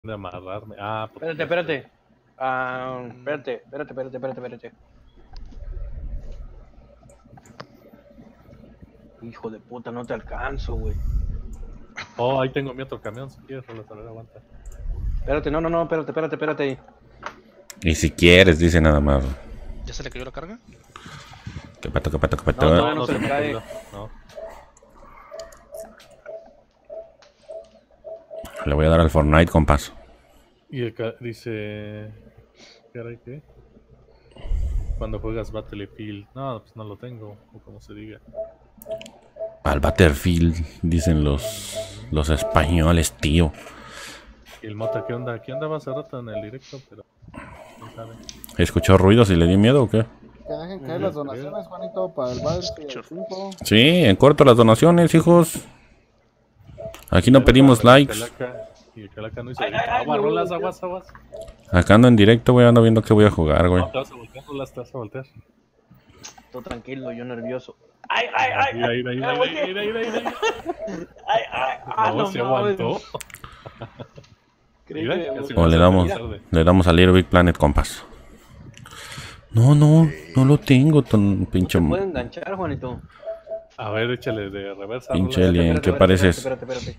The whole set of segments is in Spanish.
de amarrarme. Ah, Espérate. Espérate. Hijo de puta, no te alcanzo, güey. Oh, ahí tengo mi otro camión, si quieres, a ver, aguanta. Espérate, no, espérate. Y si quieres, dice nada más. ¿Ya se le cayó la carga? ¿Qué pato? No, todavía no se le cae. No. Le voy a dar al Fortnite, compas. Y acá dice... ¿Qué? Cuando juegas Battlefield. No, pues no lo tengo, o como se diga. Al Battlefield, dicen los españoles, tío. ¿Y el Mota qué onda? Aquí andaba hace rato en el directo, pero... ¿quién sabe? ¿Escuchó ruidos y le dio miedo o qué? Que dejen caer las donaciones, Juanito, para el Battlefield 5. Sí, en corto las donaciones, hijos. Aquí no pedimos likes. Y el Calaca no hizo... Aguas. Acá ando en directo, güey, ando viendo que voy a jugar, güey. No, te vas a voltear, Rolas, te vas a voltear. Todo tranquilo, yo nervioso. Mira. No, se aguantó. Mira, casi O me le hace damos a Little Big Planet, compas. No lo tengo, tan pinche. ¿Te puede enganchar, Juanito? A ver, échale de reversa. Pinche alien, ¿qué pareces? Espérate.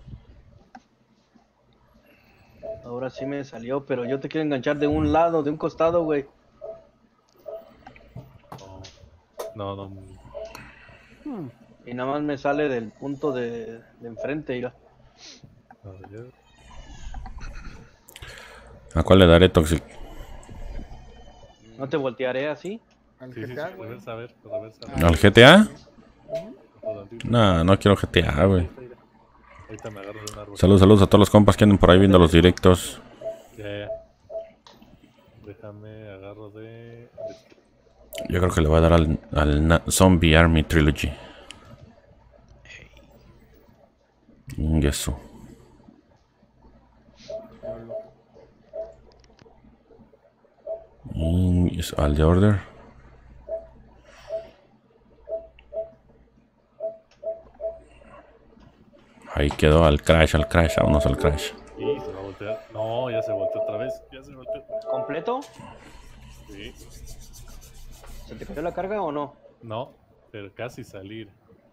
Ahora sí me salió, pero yo te quiero enganchar de un lado, de un costado, güey. No. Y nada más me sale del punto de enfrente, mira. A ver. ¿A cuál le daré Toxic? ¿No te voltearé así? Al Sí, GTA, güey. reversa, a ver. ¿Al GTA? No quiero GTA, güey. Ahorita me agarro de un árbol. Saludos a todos los compas que anden por ahí viendo los directos. Ya. Déjame, agarro de... Yo creo que le voy a dar al Zombie Army Trilogy. Eso. Al The Order. Ahí quedó al Crash, vámonos al Crash. Y se va a voltear. No, ya se volteó otra vez. ¿Completo? Sí. ¿Se te cayó la carga o no? No, pero casi salir.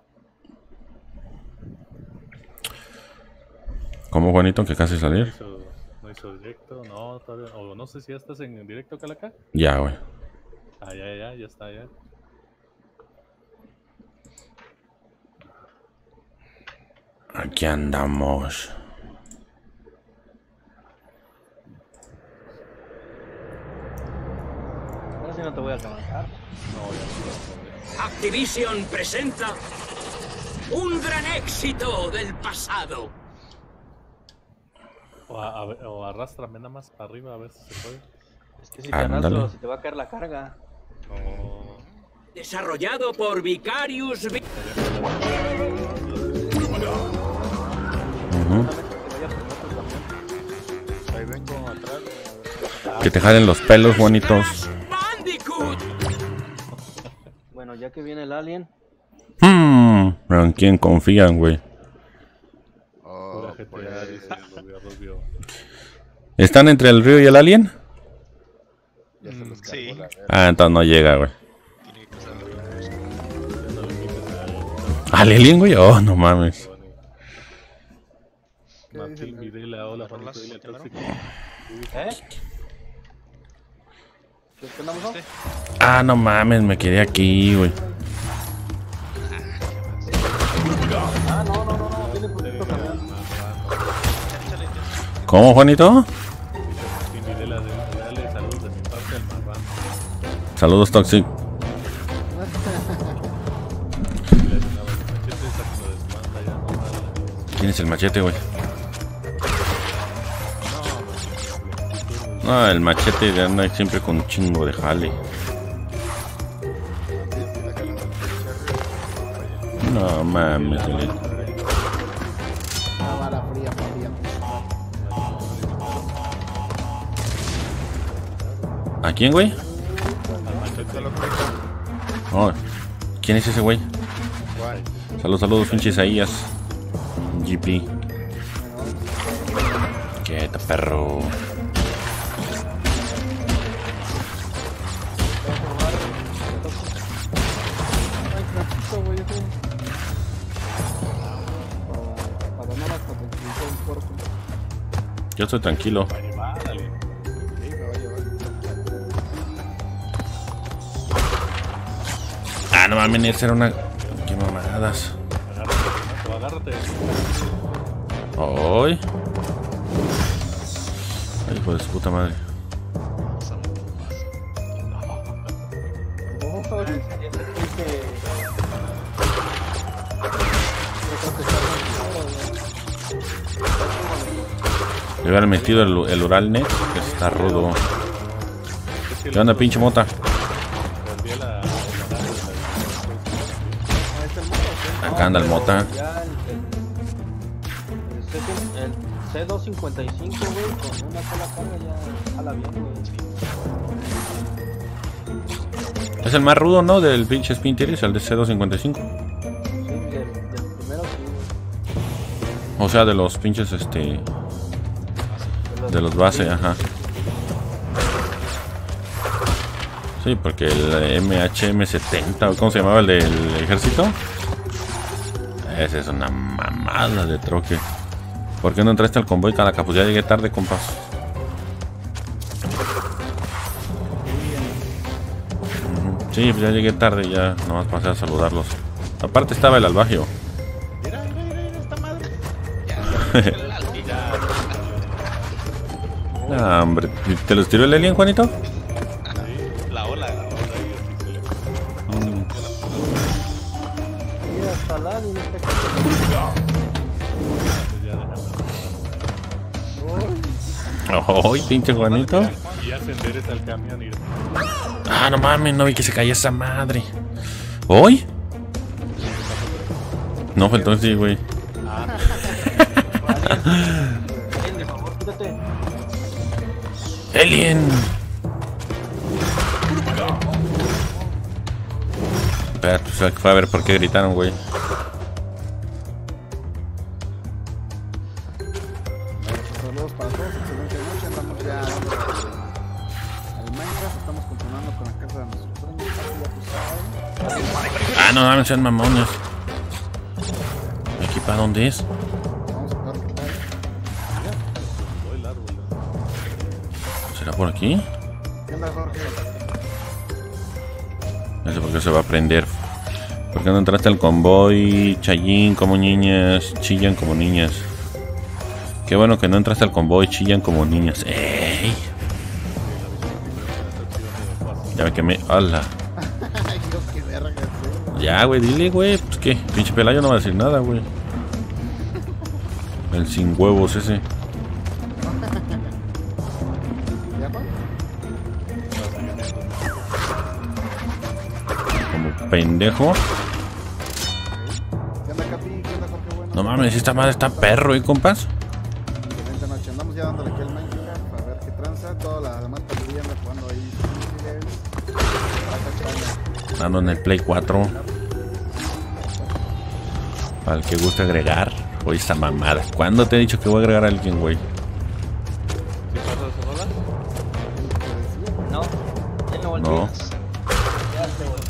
¿Cómo, Juanito, que casi salir? No hizo directo, no, todavía. O no sé si ya estás en directo, Calaca. Ya, güey. Ah, ya está, ya. Aquí andamos. Ahora sí no te voy a alcanzar. Activision presenta un gran éxito del pasado. O arrástrame nada más para arriba a ver si se puede. Es que si te arrastro, se te va a caer la carga. No. Desarrollado por Vicarious. Ahí vengo atrás. Que te jalen los pelos, Juanitos. Bueno, ya que viene el alien. Pero ¿en quién confían, güey? Oh, ¿Están entre el río y el alien? ya se los cargó la verga. Ah, entonces no llega, güey. Tiene que pasar la ¿Al alien, güey? Oh, no mames. Martín Videla, hola, Juanito Videla, tóxico. ¿Qué andamos? Ah, no mames, me quedé aquí, güey. No, viene poquito camión. ¿Cómo, Juanito? Martín Videla, dale saludos de mi parte al marrano. Saludos, Toxic. ¿Quién es el machete, güey? No, el machete anda siempre con un chingo de jale. No mames, güey. Una vara fría. ¿A quién, güey? Oh, ¿quién es ese güey? Saludos, pinches Isaías. GP. Get the perro. Ay, Francisco, güey, ese. Para ganar hasta 36 por. Yo estoy tranquilo. Dale. Sí, me va a llevar. Ah, no mames, esa era una... Qué mamadas. Agárrate. Ay. Ay, hijo de su puta madre. Oh, ese que... Le hubieran metido el Uralnet, que está rudo. ¿Qué onda, pinche mota? Acá anda el mota. Ya el C255, güey, con una sola carga ya jala bien, güey. Es el más rudo, ¿no? Del pinche Spin Tiris, el de C255. Sí, del primero sí, güey. O sea, de los pinches, de los base, ajá. Sí, porque el MHM70, ¿cómo se llamaba el del ejército? Esa es una mamada de troque. ¿Por qué no entraste al convoy, Calaca? Pues ya llegué tarde, compas. Sí, pues ya llegué tarde, ya nomás pasé a saludarlos. Aparte estaba el albagio. Mira, esta madre. Ah, hombre, ¿te los tiró el alien, Juanito? La ola. Mira, hasta la y este ¡Ay, pinche Juanito! Y ya se endereza el camión y... Ah, no mames, no vi que se caía esa madre. ¿Hoy? No, fue entonces sí, güey. de favor, quítate. ¡Alien! Espera, pues fue a ver por qué gritaron, güey. Saludos para todos, excelente noche. Andamos ya al Minecraft, estamos continuando con la casa de nuestros sueños. Ya tú sabes. Ah, no mames, sean mamones. ¿Aquí para dónde es? Vamos a ver qué tal. ¿Será por aquí? ¿Qué onda, Jorge? No sé por qué se va a prender. ¿Por qué no entraste al convoy? Chayín como niñas, chillan como niñas. Qué bueno que no entraste al convoy, chillan como niñas. ¡Ey! Ya me quemé. ¡Hala! Ay, Dios, qué verga, sí. Ya, güey, dile, güey. Pues qué, pinche Pelayo no va a decir nada, güey. El sin huevos ese. ¿Ya, Juan? Como pendejo. ¿Qué onda, Capi? ¿Qué onda, Jorge? Bueno. No mames, esta madre está perro, ¿eh, compas? Excelente noche. Andamos ya dándole aquí al Minecraft a ver qué tranza. Toda la demás pandilla anda jugando ahí. Ando en el Play 4. Para el que guste agregar. Oye, esta mamada. ¿Cuándo te he dicho que voy a agregar a alguien, güey? ¿Qué pasa, Sonora? No, ya no volví. No. Ya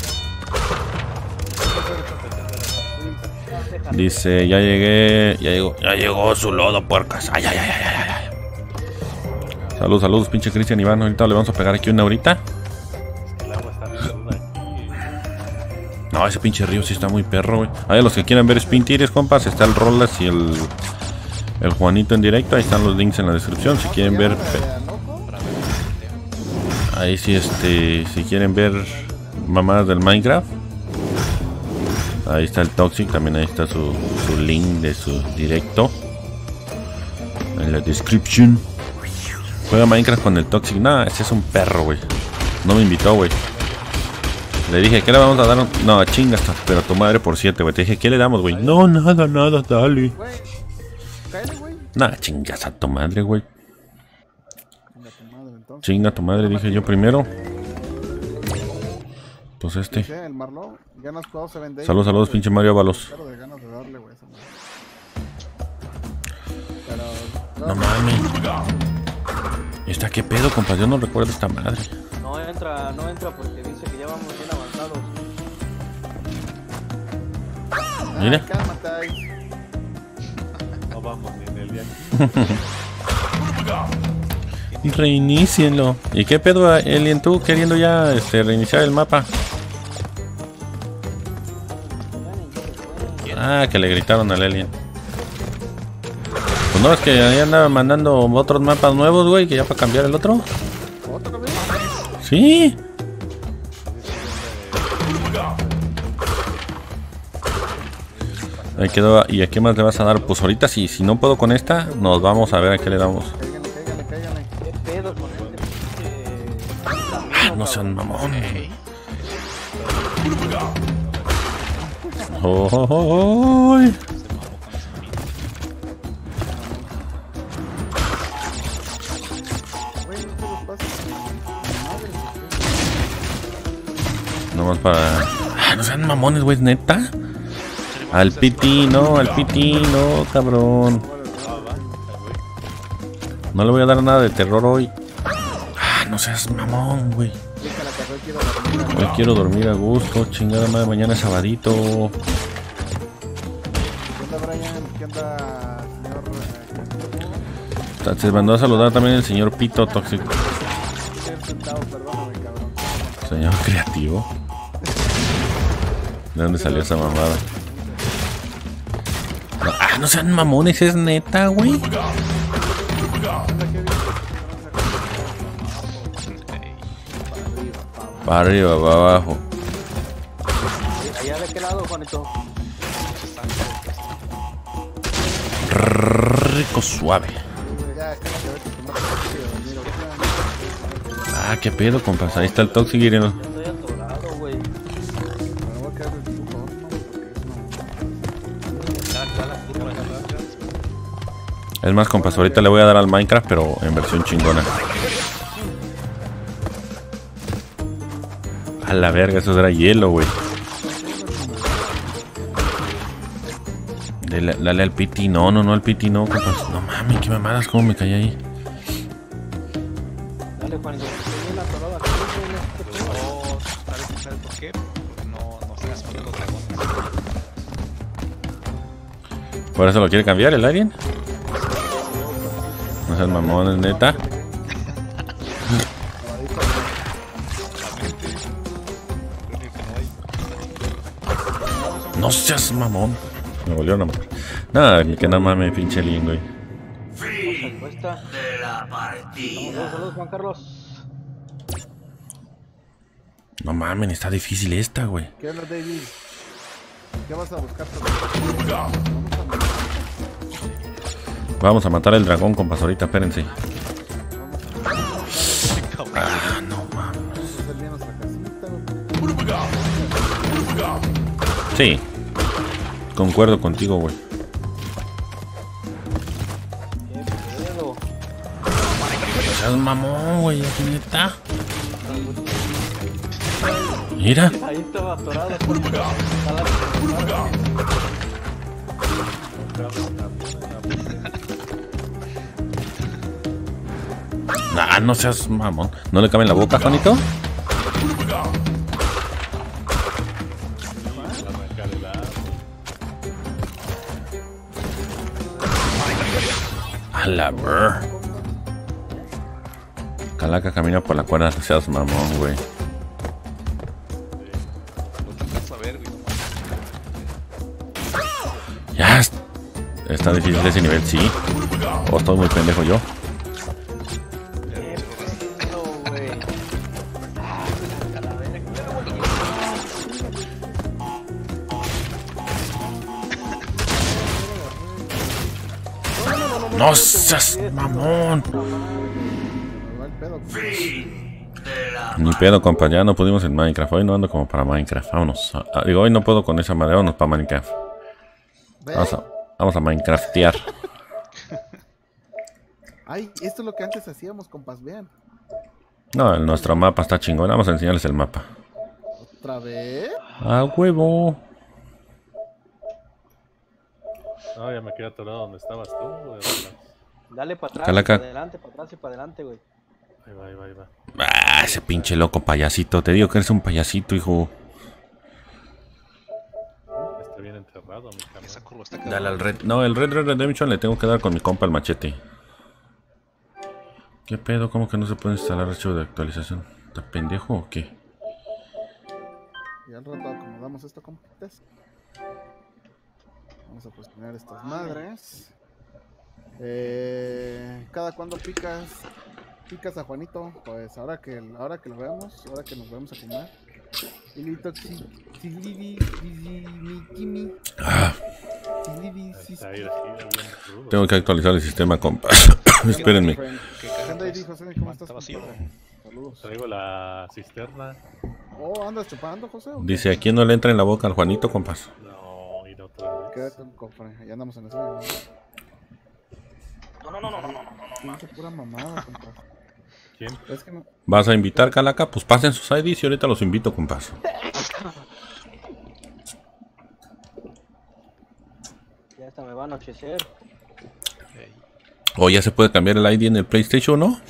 se volvió. Dice, ya llegué. Ya llegó su lodo, puercas. Ay, ay, ay, ay, ay, ay. Saludos, saludos, pinche Cristian Iván. Ahorita le vamos a pegar aquí una horita. El agua está bien cruda aquí. No, ese pinche río sí está muy perro, güey. Ahí los que quieran ver Spin Tires, compas, está el Rolas y el Juanito en directo. Ahí están los links en la descripción. Si quieren ver, ahí sí, si quieren ver mamadas del Minecraft, ahí está el Toxic. También ahí está su link de su directo en la descripción. Juega Minecraft con el Toxic. Nah, ese es un perro, güey. No me invitó, güey. Le dije, ¿qué le vamos a dar? No, chingas, pero tu madre por 7, güey. Te dije, ¿qué le damos, güey? No, nada, dale. Güey, cállate, güey. Nah, chingas a tu madre, güey. Venga, tu madre, entonces. Chinga tu madre, dije yo primero. Pues Sí, el Marlo. Ganas jugados se vende. Saludos, saludos, pinche Mario Avalos. Claro, de ganas de darle, güey. Esa madre. No mames. ¿Esta qué pedo, compa? Yo no recuerdo esta madre. No entra porque dice que ya vamos bien avanzados. Mira. Cálmate ahí. No vamos ni en el día. Y reinícienlo. ¿Y qué pedo, Alien, tú queriendo ya reiniciar el mapa? Ah, que le gritaron al Alien. Pues no, es que ya andaba mandando otros mapas nuevos, güey, que ya para cambiar el otro. ¿Otra vez? Sí. Ahí quedó. ¿Y a qué más le vas a dar? Pues ahorita si no puedo con esta, nos vamos a ver a qué le damos. Cáigale. ¿Qué pedo con este pinche Ah, no sean mamón. Oh, oh, oh, oh. Güey, no te los pases. Madre. Nomás para... Ah, no sean mamones, güey, neta. Al piti, no, cabrón. No le voy a dar nada de terror hoy. Ah, no seas mamón, güey. Déjala que hoy quiero dormir. Hoy quiero dormir a gusto, chingada madre, mañana es sabadito. ¿Qué onda, Brian? ¿Qué onda, señor? Se mandó a saludar también el señor Pito Tóxico. Estoy sentado, perdóname, cabrón. Señor creativo. ¿De dónde salió esa mamada? No, ah, no sean mamones, es neta, güey. Para arriba, para abajo. allá de qué lado, Juanito. Rico suave. Ya, cállate, a ver si te mato, quiero dormir ahorita. Ah, qué pedo, compas. Ahí está el Tóxico. Yo estoy atorado, güey. Me voy a quedar del puto horno, porque es Es más, compas, ahorita le voy a dar al Minecraft, pero en versión chingona. A la verga, eso era hielo, güey. Dale al piti, no, al piti no, compas. No mames, qué mamadas, cómo me caí ahí. Dale, Juanito. Estoy bien atorado aquí, güey. ¿Sabes por qué? Porque no se responden los dragones. ¿Por eso lo quiere cambiar el Alien? No seas mamones, neta. No seas mamón. Me volvieron a matar. Nada, que nada más me pinche Alien, güey. Cuesta. De la partida. Saludos, Juan Carlos. No mames, está difícil esta, güey. ¿Qué onda, David? ¿Qué vas a buscar? Vamos a matar el dragón, compas, ahorita, espérense. Ah, no mames. Vamos a hacer bien nuestra casita, güey. Sí. Concuerdo contigo, güey. ¿Qué pedo? No seas mamón, güey, aquí neta. Mira. Ahí estaba atorado. Ah, no seas mamón. ¿No le cabe en la boca, Juanito? A la brr. Calaca camina por la cuerda, no seas mamón, güey. No te alcanzo a ver, güey. Ya. Está difícil ese nivel, sí. O estoy muy pendejo yo. No seas mamón. Ni pedo, compa, ya no pudimos en Minecraft. Hoy no ando como para Minecraft. Vámonos. Digo, hoy no puedo con esa madre. Vámonos para Minecraft. Vamos a Minecraftear. Ay, esto es lo que antes hacíamos, compas, vean. No, nuestro mapa está chingón. Vamos a enseñarles el mapa. ¿Otra vez? ¡A huevo! No, ya me quedé atorado donde estabas tú, güey. Dale para atrás, Calaca. para adelante, para atrás y para adelante, güey. Ahí va, ahí va. Ah, ese pinche loco payasito. Te digo que eres un payasito, hijo. Está bien enterrado, mi cabrón. Esa curva está quedando. Dale al Red. No, el Red Redemption le tengo que dar con mi compa el machete. ¿Qué pedo? ¿Cómo que no se puede instalar archivo de actualización? ¿Está pendejo o qué? Y al rato acomodamos esto con pitas. Vamos a posicionar estas madres. ¿Cada cuándo picas a Juanito? Pues ahora que lo veamos, ahora que nos vamos a comer. Ah, Está ahí, bien rudo. tengo que actualizar el sistema, compa. Espérenme. ¿Qué ¿Qué carajo onda ahí, es? José? ¿Cómo estás? Está vacío. Saludos. Traigo la cisterna. Oh, ¿andas chupando, José? ¿O qué? Dice, aquí no le entra en la boca al Juanito, compas. No, y la otra vez. Quédate un cofre, ya andamos en eso. No. Pinche pura mamada, compa. ¿Quién? Es que no. ¿Vas a invitar, Calaca? Pues pasen sus IDs y ahorita los invito, compas. Ya hasta me va a anochecer. Ey, O ya se puede cambiar el ID en el PlayStation, ¿no?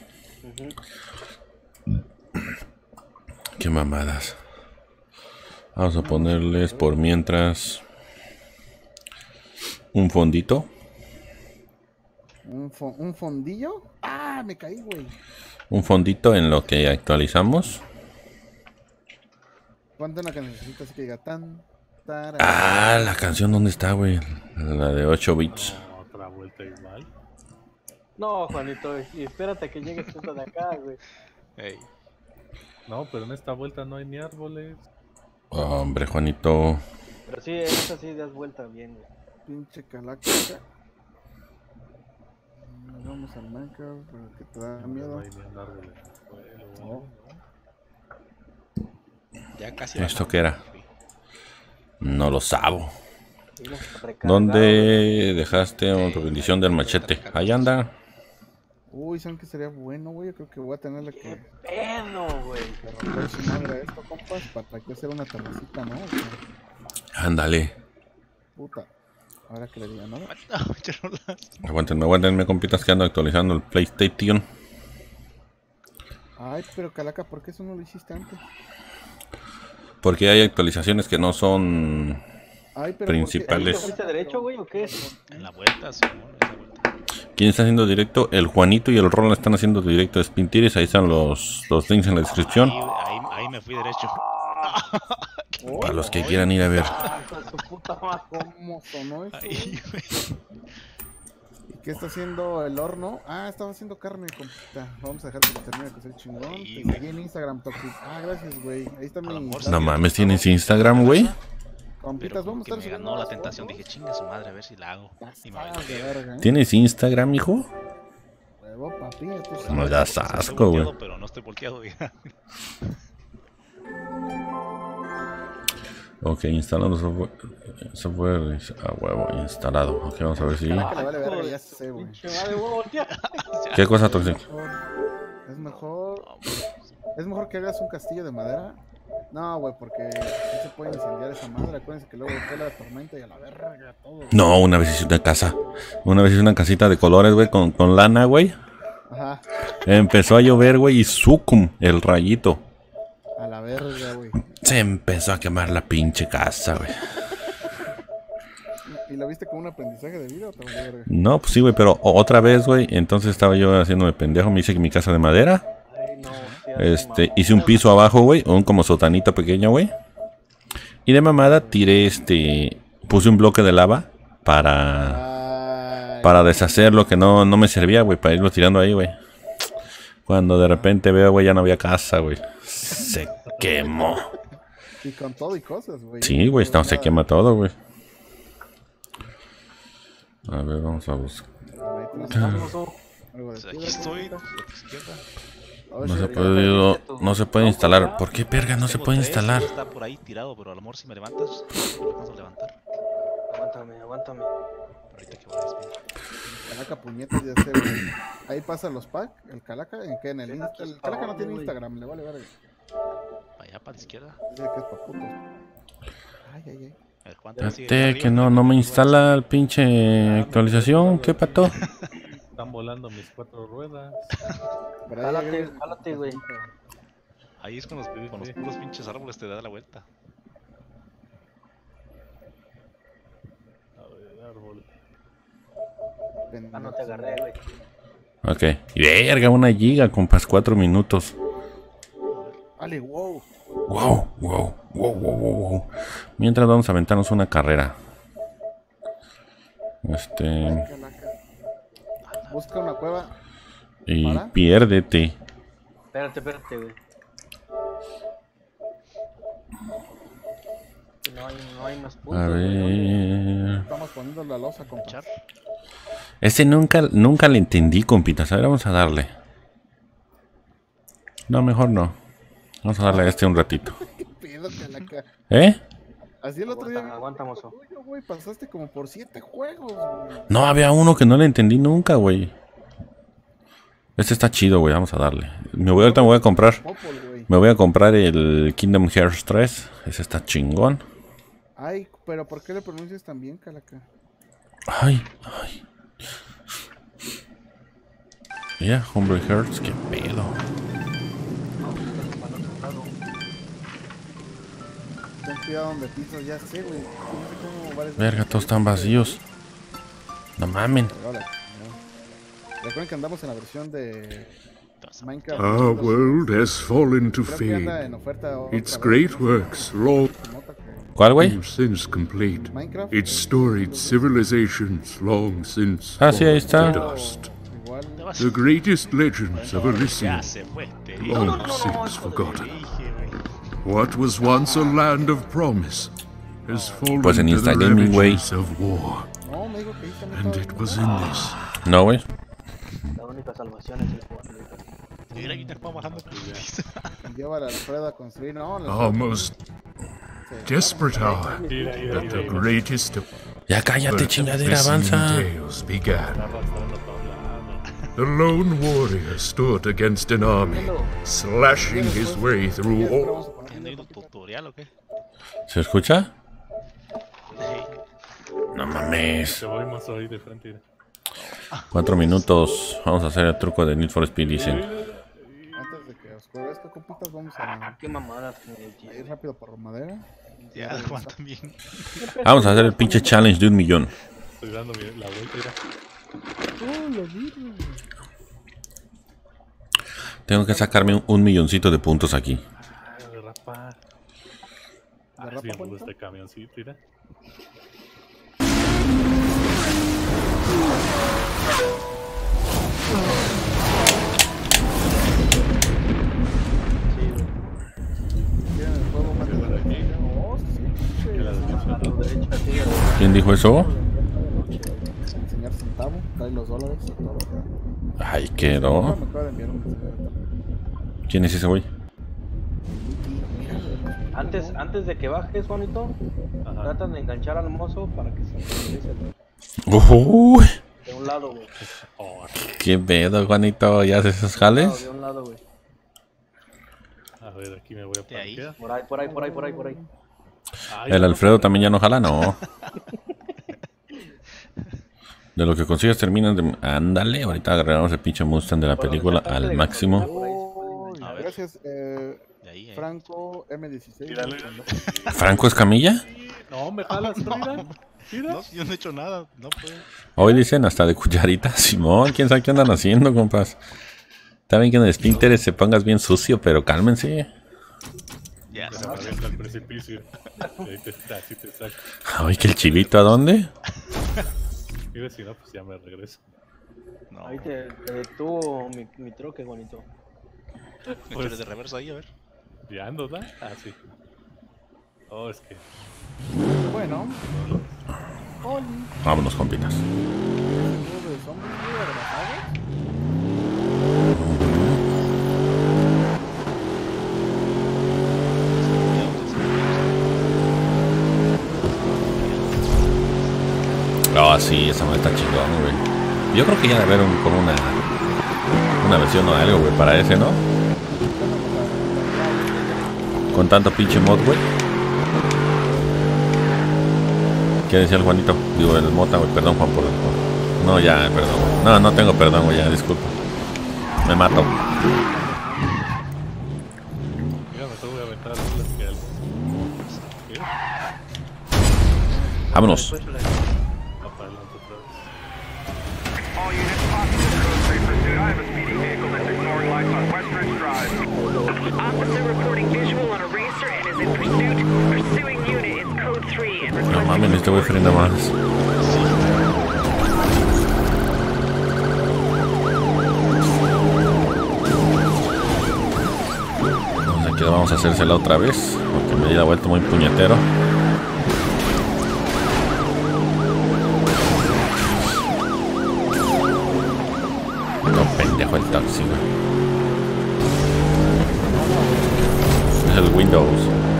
Qué mamadas. Vamos a ponerles por mientras un fondito. ¿Un fondillo? ¡Ah! Me caí, güey. Un fondito en lo que actualizamos. Ponte una que necesitas así que diga tan. Ah, la canción, ¿dónde está, güey? La de 8 bits. No, otra vuelta igual. No, Juanito, y espérate que llegues hasta de acá, güey. ey. No, pero en esta vuelta no hay ni árboles. Hombre, Juanito. Pero sí, en esta sí das vuelta bien, güey. Pinche calaca. Nos vamos al Minecraft porque te da No miedo. hay ni un árbol en el suelo. No. Ya casi. ¿Esto qué era? No lo sabo. Sí, no, recargado, ¿Dónde dejaste una bendición del machete? Ahí anda. Uy, ¿saben qué sería bueno, güey? Yo creo que voy a tenerle que pedo, güey. romper su madre a esto, compas, para que hacer una terracita, ¿no? O sea, Ándale. puta. Ahora que le diga, ¿no? No, yo no las. Aguántenme, compitas, que ando actualizando el PlayStation. Ay, pero calaca, ¿por qué eso no lo hiciste antes? Porque hay actualizaciones que no son Ay, pero principales. ¿Te fuiste derecho, güey, o qué? En la vuelta, Simón, esa vuelta. ¿Quién está haciendo directo? El Juanito y el Ron están haciendo directo de Spintiris. Ahí están los links en la descripción. Ahí me fui derecho. Para los que quieran ir a ver. Ah, con su puta madre. ¿Cómo sonó eso? Ahí, güey. ¿Y qué está haciendo el horno? Ah, estaba haciendo carne, compita. Vamos a dejar que lo termine de cocer chingón. Ahí, Te güey. seguí en Instagram, Toxic. Ah, gracias, güey. Ahí está A lo mi... mejor No mames, ¿tienes Instagram, güey? Compitas, Pero vamos a como estar que me subiendo ganó la las tentación. fotos. Dije, chinga su madre, a ver si la hago. Y me Pasadas aventé. de verga, ¿eh? ¿Tienes Instagram, hijo? Huevo, papi, ya tú Por sabes. Me eso das estoy asco, güey. volteado, pero no estoy volteado, ya. Ok, instalando software a huevo, instalado. Ok, vamos a ver si... Calaca le vale verga, ya sé, güey. Pinche madre, voy a voltear. ¿Qué cosa, Toxic? Es mejor que hagas un castillo de madera. No, güey, porque no se puede incendiar esa madre. Acuérdense que luego cae la tormenta y a la verga todo. No, una vez hice una casa. Una vez hice una casita de colores, güey, con lana, güey. Ajá, Empezó a llover, güey, y sucum, el rayito. a la verga, güey. Se empezó a quemar la pinche casa, güey. ¿Y lo viste como un aprendizaje de vida o te valió verga? No, pues sí, güey, pero otra vez, güey. Entonces estaba yo haciéndome pendejo. Me hice mi casa de madera. Ay, no, sí, Hice un piso abajo, güey. Un como sotanito pequeño, güey. Y de mamada tiré puse un bloque de lava para Ay, deshacer lo que no me servía, güey. Para irlo tirando ahí, güey. Cuando de repente veo, güey, ya no había casa, güey. Se quemó. y con todo y cosas, güey. Sí, güey, No, se nada. quema todo, güey. A ver, vamos a buscar. Ahí tienes famoso. algo de Pues aquí piedra, estoy, compita. a tu izquierda. Oye, No se ahorita- puede, no se puede instalar. ¿Por qué, verga, no se Tengo puede 3, instalar? Está por ahí tirado, pero a lo mejor si me levantas, lo alcanzo a levantar. Aguántame. Ahorita que voy a despedir. Calaca puñetas, ya sé, güey. Ahí pasa los packs. ¿El Calaca? ¿En qué? En el Sí, Insta. El Calaca no tiene güey. Instagram, le vale verga. Para allá, para la izquierda. Dice que es pa' putos. Ay. El Juan te sigue Espérate, arriba. que no me instala el pinche actualización. ¿Qué pato? Están volando mis 4 ruedas. Pero ahí Jálate, agregues- jálate, güey. Ahí es con los puros pinches árboles te da la vuelta. A ver, árbol. Ah, no te agarré, güey. Ok. Y verga, 1 giga, compas, 4 minutos. Ale, wow. Wow, wow, wow, wow, wow. Mientras vamos a aventarnos una carrera. Calaca. Busca una cueva. Y ¿Para? piérdete. Espérate, güey. No hay más puntos, A güey. ver. Estamos poniendo la losa, compa. Echar. Ese nunca le entendí, compitas. A ver, vamos a darle. No, mejor no. Vamos a darle a este un ratito. ¿Qué pedo, Calaca? ¿Eh? Así el otro día. Aguanta, mozo. Tuyo, güey, pasaste como por 7 juegos, güey. No, había uno que no le entendí nunca, güey. Este está chido, güey. Vamos a darle. Ahorita me voy a comprar. Popol, güey. Me voy a comprar el Kingdom Hearts 3. Ese está chingón. Ay, pero ¿por qué le pronuncias tan bien, Calaca? Ay, ay. Mira, Hombre Hearts, qué pedo. Ten cuidado donde pisas, ya sé, güey. No sé cómo vales. Verga, todos están vacíos. No mamen. Recuerden que andamos en la versión de Minecraft. Our world has fallen to Creo que anda fade. en oferta otra Its vez, great ¿no? works, long Nota que ¿Cuál, güey? since complete. Minecraft. Its storied civilizations, long since Ah, sí, ahí fallen está. to dust. Igual. The greatest legends of Ya Elysium, se fue. Te dije, long since forgotten. güey. What was once a land of promise has fallen Pues en to the Instagaming, güey. ravages of war. No, me dijo que ahí también And estaba it was in this No, güey. La única salvación es el juego. Mira, aquí te va bajando. y lleva a Alfredo a construir. No, our most desperate hour Mira, mira, that the mira, mira. greatest of Ya cállate, chingadera, avanza. tales began. Arrastrando para un lado. The lone warrior stood against an army, slashing his way through all. ¿Tiene ido tutorial o qué? ¿Se escucha? Sí. No mames. Te voy más ahí de frente. Mira. 4 minutos. Vamos a hacer el truco de Need for Speed, dicen. Antes de que oscurezca, compitas, vamos a Qué mamadas, ir rápido por madera. Ya, Juan también. Vamos a hacer el pinche challenge de 1.000.000. Estoy dando la vuelta. Mira. Oh, lo vi, güey. Tengo que sacarme un milloncito de puntos aquí. Ah, de rapa. ¿De Ah, es rapa bien rudo cuánto? este camioncito, mira. ¿Quieren el juego más ¿Qué de aquí? Oh, sí, Que la A derecha. tu derecha, sigue. ¿Quién dijo eso? enseñar centavo, trae los dólares y todo. Ay, quedó. Me acaba de enviar un mensaje. ¿Quién es ese güey? Antes de que bajes, Juanito, Ajá. tratan de enganchar al mozo para que se regrese Uy, de un lado, güey. Oh, qué pedo, Juanito. ¿Ya haces esos jales? De un lado, güey. a ver, aquí me voy a De ahí. parquear. Por ahí. Ay, El no, Alfredo también ya no jala, no. De lo que consigas terminas de... Ándale, ahorita agarramos el pinche Mustang de la película al máximo. Uy, A ver. gracias, De ahí. Franco M16. Tírale. ¿Franco Escamilla? No, me jalas, mira. Mira. No, yo no he hecho nada. No puedo. Hoy dicen hasta de cucharita. Simón, quién sabe qué andan haciendo, compas. Está bien que en el Splinter se pongas bien sucio, pero cálmense. Ya se Se me fue. avienta al precipicio. Y ahí te está, así te saca. Ay, que el chivito, ¿a dónde? Mira, si no, pues ya me regreso. No, Ahí te detuvo mi troque, Juanito. me echas de reverso ahí, a ver. ¿Ya ando, da? Ah, sí. Oh, es que. Bueno, Oli, Vámonos, compitas. ¿el juego de zombies, güey, de las aguas? Oh, sí, esa madre está chingón, güey. Yo creo que ya debe haber como una versión o algo, güey, para ese, ¿no? Con tanto pinche mod, güey. ¿Qué decía el Juanito? Digo, el Mota, güey. Perdón, Juan, por... No, ya, perdón, güey. No tengo perdón, güey, ya, disculpa. Me mato. Mira, me tengo que aventar las que al... ¿Qué? Vámonos. Va para adelante otra vez. All units, officer code 3 pursuit. I have a speeding vehicle that's ignoring lights on West Ridge Drive. Officer reporting visual on a racer and is in pursuit. Pursuing unit is code 3 and No requesting... mames, este güey frena más. Entonces aquí vamos a hacérsela otra vez, porque me di la vuelta muy puñetero. No, pendejo el taxi, güey. Es el Windows.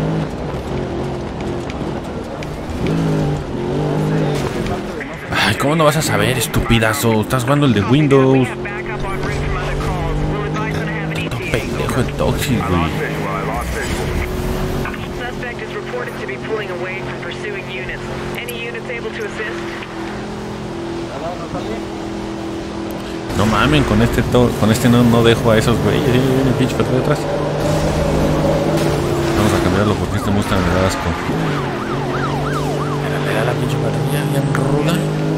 Ay, ¿cómo no vas a saber, estupidazo? Estás jugando el de Windows. Todo pendejo el Toxic, güey. Suspect is reported to be pulling away from pursuing units. Any units able to assist? No mamen, con este no dejo a esos güeyes. Viene el pinche patrulla detrás. Vamos a cambiarlo porque este Mustang me da asco. Era la pinche patrulla bien ruda.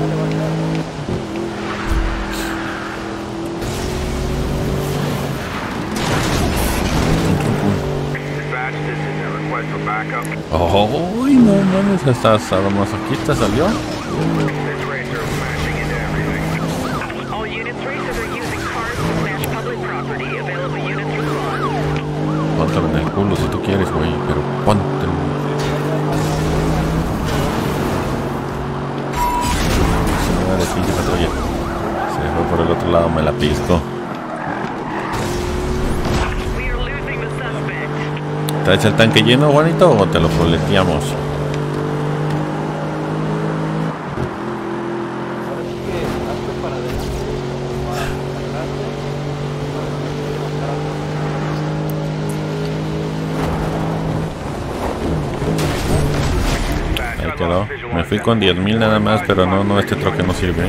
Dispatch, this is a request for backup. Oh, no mames, hasta sadomasoquista salió. This racer is smashing into everything. All units, racers are using cars to smash public property. Available units respond. Póntelo en el culo si tú quieres, güey, pero póntelo. Se me va de pinche patrulla. Se fue por el otro lado, me la pisco. We are losing the suspect. ¿Traes el tanque lleno, Juanito, o te lo poleteamos? Ahí quedó. Me fui con 10,000 nada más, pero no, este troque no sirve.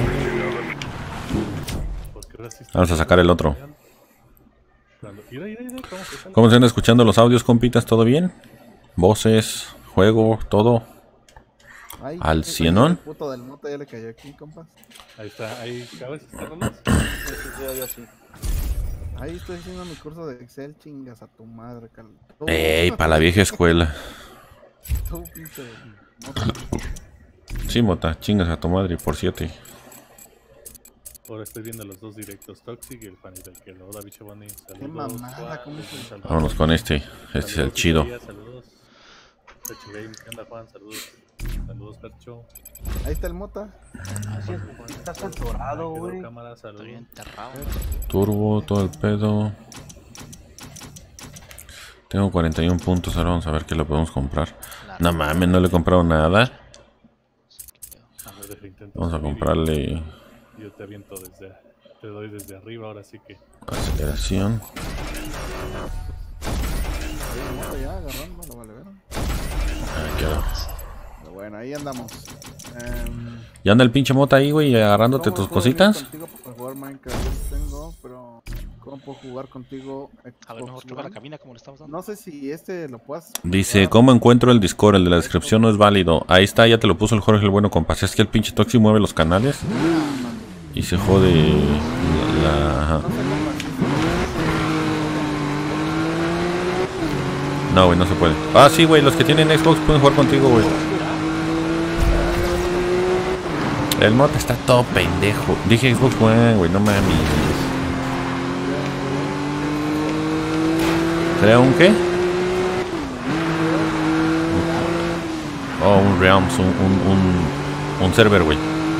Porque ahora sí está... Vamos a sacar el otro. Mira, ¿cómo se sale? ¿Cómo se andan escuchando los audios, compitas? ¿Todo bien? Voces, juego, todo. Ay, ¿Al el cienón? puto del moto ya le cayó aquí, compas. Ahí está, ahí cabes, Carlos. Ahí estoy haciendo mi curso de Excel, chingas a tu madre, Carlos. Ey, para la vieja escuela. Tú, pinche moto. Sí, Mota, chingas a tu madre por 7. Ahora estoy viendo los dos directos, Toxic y el Juanito que lo David Chaboni. Qué mamada, ¿cómo se Vámonos con este. Este es el chido. Saludos. Percho Game, ¿qué onda, Juan? Saludos. Saludos, Percho. Ahí está el mota. Así es, estás atorado, Quedó güey. cámara, Estoy saludos. enterrado. Turbo, todo el pedo. Tengo 41 puntos, ahora vamos a ver qué le podemos comprar. No mames, no le he comprado nada. A ver, deja, intento Vamos a subir comprarle y yo te aviento desde... Te doy desde arriba, ahora sí que... aceleración. El moto ya agarrando, lo vale ver. Ahí quedó. Pero bueno, ahí andamos. ¿Ya anda el pinche Mota ahí, güey, agarrándote tus ¿Cómo puedo venir cositas? contigo para jugar Minecraft? Yo tengo, pero ¿cómo puedo jugar contigo? A ver, mejor Xbox toca la One? cabina como le estamos dando. No sé si este lo puedas. Dice, jugar. ¿cómo encuentro el Discord? El de la descripción no es válido. Ahí está, ya te lo puso el Jorge el bueno, compas. Es que el pinche Toxi mueve los canales y se jode la... No, güey, no se puede. Ah, sí, güey, los que tienen Xbox pueden jugar contigo, güey. El mod está todo pendejo. Dije Xbox One, güey, no mames. ¿Crea un qué? Oh, un Realms, un server, güey.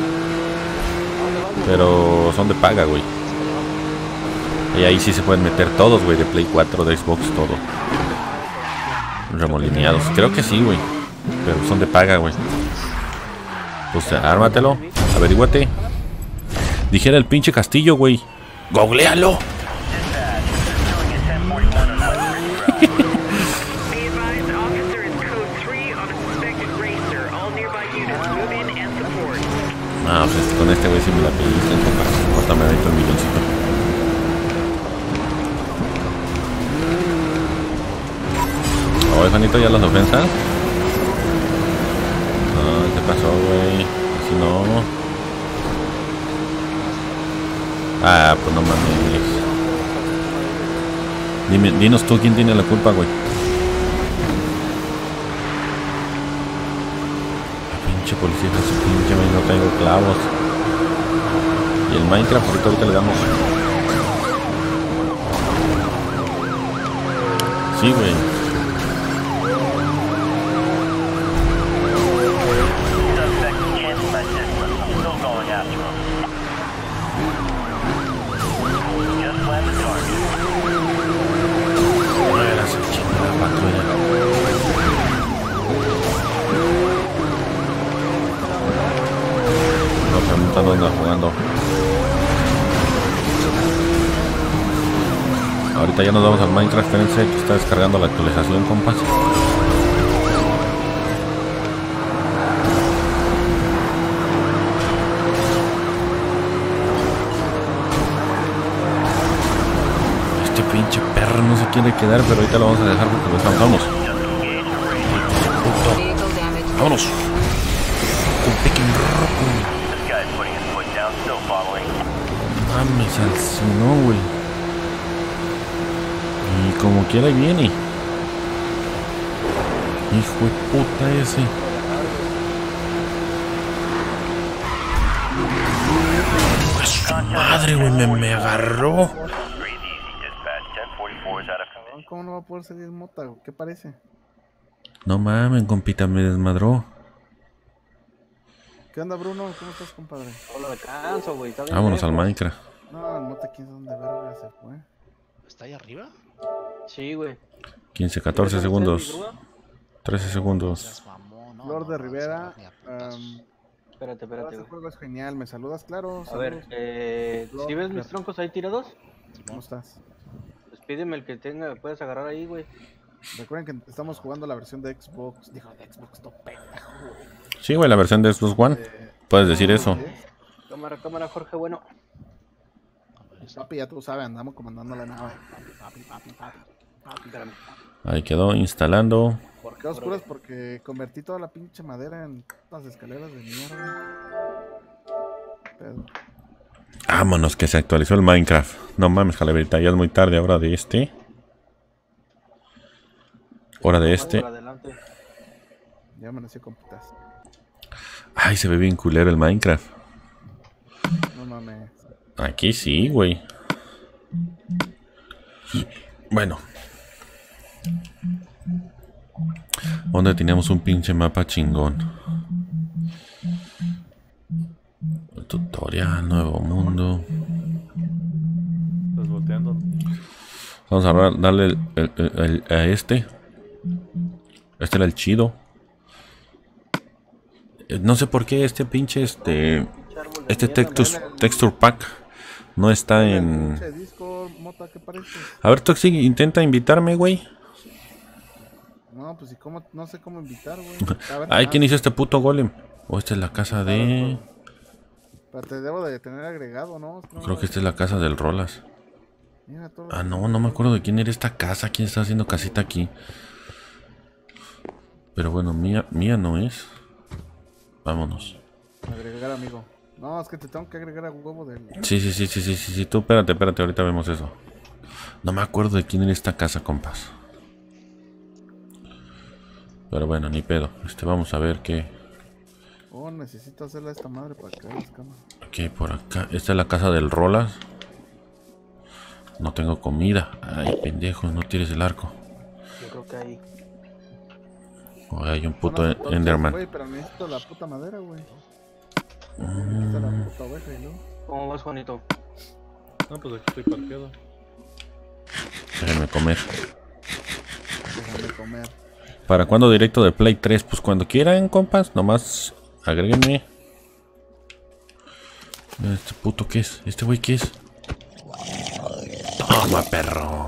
Pero son de paga, güey. Y ahí sí se pueden meter todos, güey, de Play 4, de Xbox, todo. Remolineados. Creo que sí, güey. Pero son de paga, güey. Pues ármatelo, averíguate. Dijera el pinche Castillo, güey. ¡Googlealo! Ah, pues con este güey sí me la pediste, compas. Ahorita me avento el milloncito. Juanito, ya las ofensas. No, ¿qué pasó, güey? Si no... Ah, pues no mames. Dinos tú quién tiene la culpa, güey. La pinche policía, su pinche, no tengo clavos. Y el Minecraft, ahorita le damos. Sí, güey. No anda jugando. Ahorita ya nos vamos al Minecraft, espérense que está descargando la actualización, compas. Este pinche perro no se quiere quedar, pero ahorita lo vamos a dejar porque lo estamos. Vámonos. Vámonos. Un pequeño rojo. Mames al sino, güey. Y como quiera viene. Hijo de puta ese. Pues su madre, güey, me agarró. ¿Cómo no va a poder salir mota? ¿Qué parece? No mames, compita, me desmadró. ¿Qué onda, Bruno? ¿Cómo estás, compadre? Solo me canso, güey. Vámonos al Minecraft. No, el mota, ¿quién es donde verga se fue? ¿Está ahí arriba? Sí, güey. 15, 14 segundos. 13 segundos. Flor de Rivera. Espérate. Este juego es genial. ¿Me saludas? Claro. A ver, ¿sí ves mis troncos ahí tirados? ¿Cómo estás? Pues pídeme el que tenga, puedes agarrar ahí, güey. Recuerden que estamos jugando la versión de Xbox. Dijo de Xbox, no pendejo, güey. Sí, güey, la versión de Xbox One. Puedes decir eso. Cámara, Jorge, bueno. Papi, ya tú sabes, andamos comandando la nave. Papi. Ahí quedó, instalando. ¿Por qué oscuras? Porque convertí toda la pinche madera en las escaleras de mierda. Pero... Vámonos, que se actualizó el Minecraft. No mames, Jaleberita, ya es muy tarde. Hora de este. Ya amaneció con putas. Ay, se ve bien culero el Minecraft. No mames. Aquí sí, güey. Bueno. ¿Dónde teníamos un pinche mapa chingón? El tutorial, nuevo mundo. Estás volteando. Vamos a darle a este. Este era el chido. No sé por qué este pinche texture pack no está en... A ver, Toxic, intenta invitarme, güey. No, pues y cómo, no sé cómo invitar, güey. Ay, ¿quién hizo este puto golem? O esta es la casa de... Pero te debo de tener agregado, ¿no? Creo que esta es la casa del Rolas. Ah, no me acuerdo de quién era esta casa. ¿Quién está haciendo casita aquí? Pero bueno, mía no es. Vámonos. Agregar amigo. No, es que te tengo que agregar a huevo del... Sí, tú espérate, ahorita vemos eso. No me acuerdo de quién era esta casa, compas. Pero bueno, ni pedo. Vamos a ver qué... Oh, necesito hacerle a esta madre para que las cámaras. Ok, por acá. Esta es la casa del Rolas. No tengo comida. Ay, pendejo, no tires el arco. Yo creo que ahí. Oh, hay un puto Enderman. Wey, pero necesito la puta madera, güey. Necesito la puta oveja y luego. ¿Cómo vas, Juanito? No, pues aquí estoy parqueado. Déjenme comer. Déjame comer. ¿Para cuándo directo de Play 3? Pues cuando quieran, compas. Nomás agréguenme. ¿Este puto qué es? ¿Este güey qué es? Toma, perro.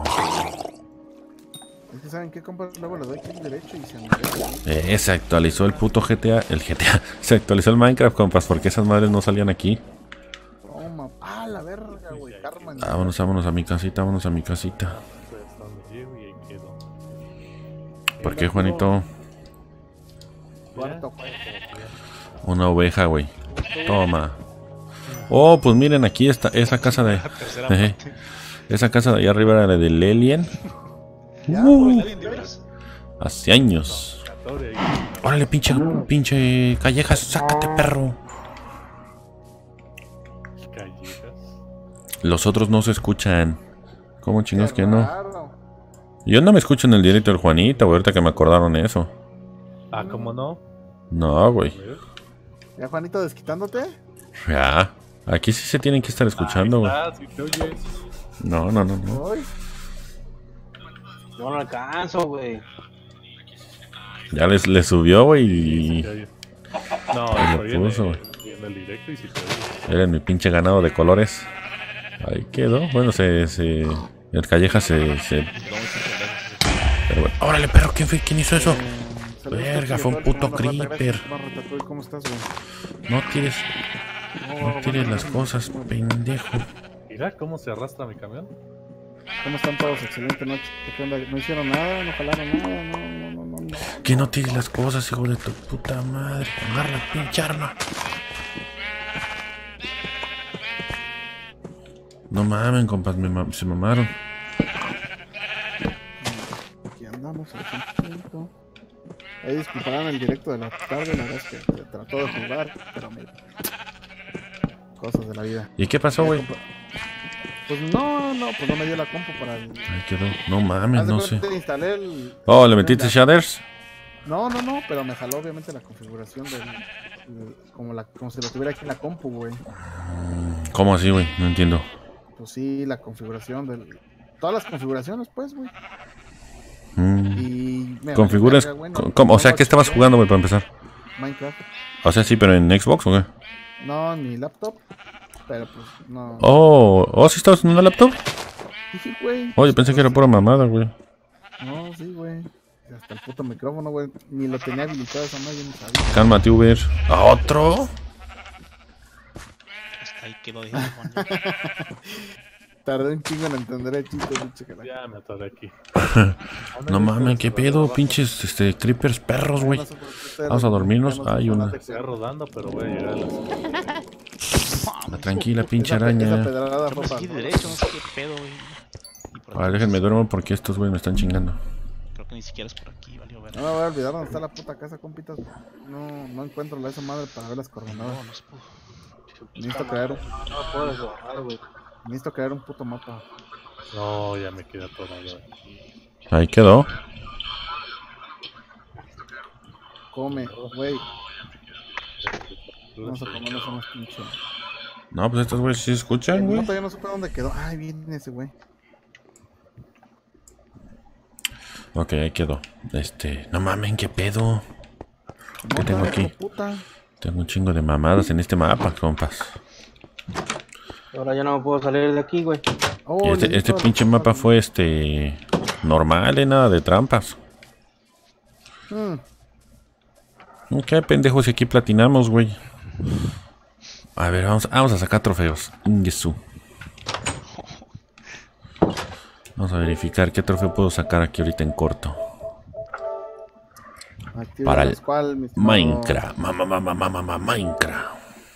Es que ¿saben qué, compas? Luego le doy clic derecho y se me... Se actualizó el puto GTA. El GTA. Se actualizó el Minecraft, compas. Porque esas madres no salían aquí. Toma. Ah, la verga, güey. Karma. Vámonos a mi casita, ¿Por qué, Juanito? Cuarto. Una oveja, güey. Toma. Oh, pues miren, aquí está esa casa de... Tercera parte. Esa casa de allá arriba era la del Alien. ¿Alguien de veras? Hace años. Órale, pinche Callejas, sácate, perro. Callejas. Los otros no se escuchan. ¿Cómo chingados que no? Raro. Yo no me escucho en el directo del Juanita, güey, ahorita que me acordaron eso. Ah, ¿cómo no? No, güey. ¿Ya, Juanito, desquitándote? Ya. Aquí sí se tienen que estar escuchando, güey. Ah, si te oyes. No. Uy. Yo no alcanzo, güey. Ya le subió, güey, y... No, Ahí estoy lo puso, en el directo y si te oyes. Era mi pinche ganado de colores. Ahí quedó. Bueno, el Calleja se... Pero bueno. ¡Órale, perro! ¿Quién hizo eso? Saludos, Verga, Toki, fue un a todos, puto Barra Rata, creeper. gracias, Barra Ratatouille, ¿cómo estás, güey? No tires las cosas, pendejo. Mira cómo se arrastra mi camión. ¿Cómo están todos? Excelente noche. ¿Qué onda? ¿No hicieron nada? ¿No jalaron nada? No. Que no tires las cosas, hijo de tu puta madre. Agarra la pinche arma. No mamen, compas, se mamaron. Aquí andamos al 100%. Ahí disculparán el directo de la tarde, la verdad es que trató de jugar, pero mira. Cosas de la vida. ¿Y qué pasó, güey? Pues no me dio la compu para el... Ahí quedó. No mames, Haz de no cuenta, sé. instalé el... Oh, ¿le metiste shaders? No, pero me jaló obviamente la configuración del... como si lo tuviera aquí en la compu, güey. ¿Cómo así, güey? No entiendo. Pues sí, la configuración del... Todas las configuraciones, pues, güey. Y... ¿Configuras? ¿Cómo? O sea, ¿qué estabas jugando, güey, para empezar? Minecraft. O sea, sí, pero en Xbox, ¿o qué? No, ni laptop. Pero pues, no. Oh, ¿sí estabas en una laptop? Sí, güey. Oye, pensé que era pura mamada, güey. No, sí, güey. Hasta el puto micrófono, güey. Ni lo tenía habilitado esa madre, yo ni sabía. Cálmate, Uber. ¿A otro? Hasta ahí quedó, dijo Juan. Tardé un chingo en entender el chiste, pinche carajo. Ya me atoré aquí. No mames, ¿qué pedo? Pinches creepers perros, güey. Vamos a dormirnos. Hay una. Estoy rodando, pero voy a llegar a las... Tranquila, pinche Esa araña. pedrada Yo fue me para... seguí derecho, no sé qué pedo, güey. Y por A ver, aquí, déjenme duermo porque estos güey me están chingando. creo que ni siquiera es por aquí, valió ver. No me voy a olvidar dónde está la puta casa, compitas. No encuentro esa madre para ver las coordenadas. No se pudo. Necesito crear un... No puedes bajar, güey. Necesito crear un puto mapa. No, ya me quedé atorado. Ahí quedó. Come, güey. Vamos a comernos unos pinches. No, pues estos güeyes sí escuchan, El güey. mapa ya no supe dónde quedó. Ay, viene ese güey. Ok, ahí quedó. No mamen, ¿qué pedo? ¿Qué tengo aquí? Puta. Tengo un chingo de mamadas en este mapa, compas. Ahora ya no me puedo salir de aquí, güey. Oh, Y este pinche mapa fue normal, nada de trampas. ¿Qué pendejos si aquí platinamos, güey? A ver, vamos a sacar trofeos. Ingesu. Vamos a verificar qué trofeo puedo sacar aquí ahorita en corto. Para el Minecraft. Minecraft.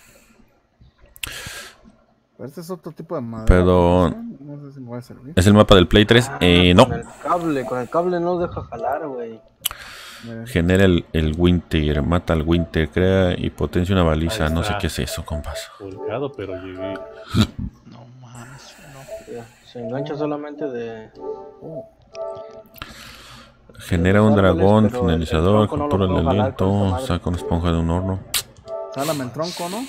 Pero este es otro tipo de madera. Perdón. No sé si me va a servir. ¿Es el mapa del Play 3? No. Con el cable no deja jalar, güey. Genera el Winter, mata al Winter, crea y potencia una baliza. No sé qué es eso, compas. Colgado, pero llegué. No mames, no. Se engancha solamente de... Genera un dragón, pero finalizador, el tronco no captura lo el puedo jalar con esa aliento, madre. saca una esponja de un horno. Jálame el tronco, ¿no?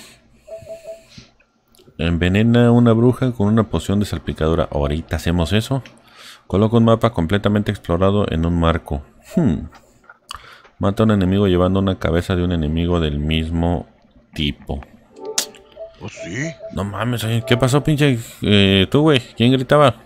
Envenena una bruja con una poción de salpicadura. Ahorita hacemos eso. Coloca un mapa completamente explorado en un marco. Mata a un enemigo llevando una cabeza de un enemigo del mismo tipo. Pues sí. No mames, oye, ¿qué pasó, pinche? Tú, güey, ¿quién gritaba?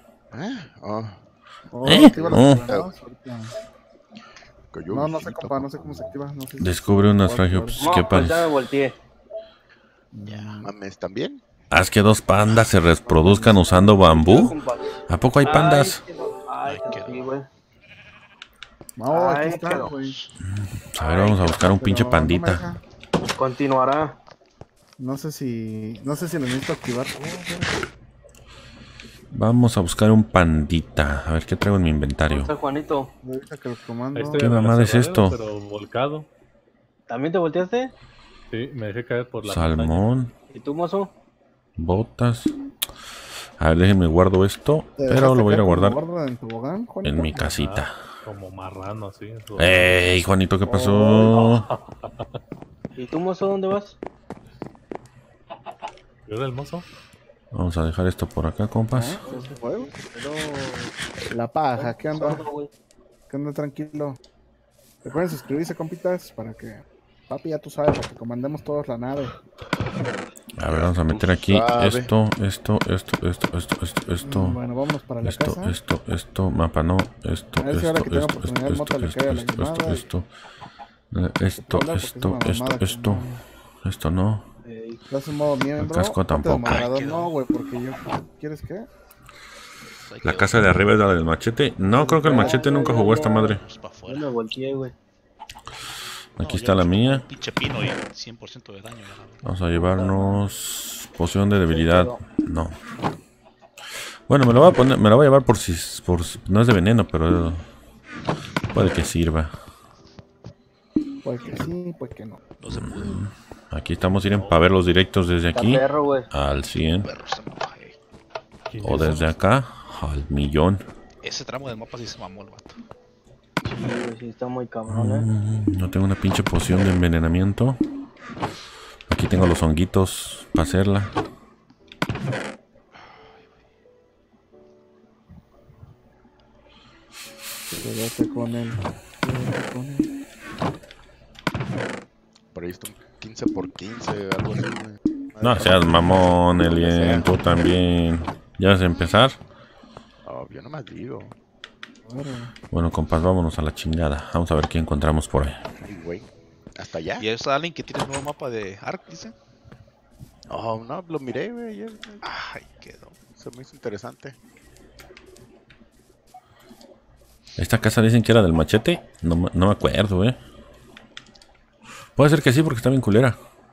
Activa las Oh. coordenadas ahorita. Cayó No sé, visita, compa, no sé cómo se activa. No sé si- Descubre un naufragio. Pues, No, ¿qué pues pasa? ya me volteé. Mames, ¿también? Haz que 2 pandas se reproduzcan usando bambú. ¿A poco hay pandas? Ay, Ay, qué sí, güey. No, aquí Ay, está, quedó. güey. A ver, vamos a buscar un pinche Pero no me pandita. deja. Continuará. No sé si lo necesito activar. Vamos a buscar un pandita. A ver qué traigo en mi ¿Dónde inventario. está Juanito? Ahorita que lo comando. Ahí estoy ¿Qué en el mamada es aserradero, esto? Pero volcado. ¿También te volteaste? Sí, me dejé caer por la montaña. Salmón, ¿Y tú, mozo? botas. A ver, déjenme guardo esto. Pero lo voy a ir a guardar En, tobogán, Juanito? en mi casita. Como marrano así. ¡Ey, Juanito, qué pasó! ¿Y tú, mozo, dónde vas? ¿Yo era el mozo? Vamos a dejar esto por acá, compas. Pero... La paja, ¿qué anda? Sordo, güey. ¿Qué anda tranquilo? Recuerden suscribirse, compitas, para que... Papi, ya tú sabes, para que comandemos todos la nave. A ver, vamos a meter aquí sabe. esto. Bueno, vámonos para la casa. Esto, mapa no. Esto, A ver si ahora que tenga oportunidad, Mota le cae a la llamada y- esto no. ¿Estás en modo miembro? El casco Ponte de tampoco. moderador, no, güey, porque yo... ¿Quieres qué? La casa de arriba es la del machete. No, creo que el machete nunca jugó esta madre. Vamos para Yo afuera. me volteé, güey. Aquí está la mía. Pinche pino y 100% de daño. Ya, Vamos a llevarnos poción de debilidad. No. Bueno, me lo voy a poner, me la voy a llevar por si no es de veneno, pero puede que sirva. Pues que sí, pues que no. no se pudo. Aquí estamos, miren, para ver los directos desde Está aquí perro, güey. al 100 Perro se mamó, ¿Quién o es? desde acá al 1.000.000. Ese tramo del mapa sí se mamó el vato. Sí, güey, sí, está muy cabrón, No tengo una pinche poción de envenenamiento. Aquí tengo los honguitos para hacerla. Quédate con él. Quédate con él. Por ahí está un 15 por 15, algo así, güey. No seas mamón, Elien, tú también. ¿Ya vas a empezar? Oh, yo nomás digo. Bueno, compas, vámonos a la chingada. Vamos a ver qué encontramos por ahí. Ay, güey. ¿Hasta allá? Y ahí está alguien que tiene el nuevo mapa de Ark, dice. Oh, no, lo miré, güey. ayer, güey. Ay, quedó. Se me hizo interesante. ¿Esta casa dicen que era del machete? No me acuerdo, Puede ser que sí, porque está bien culera.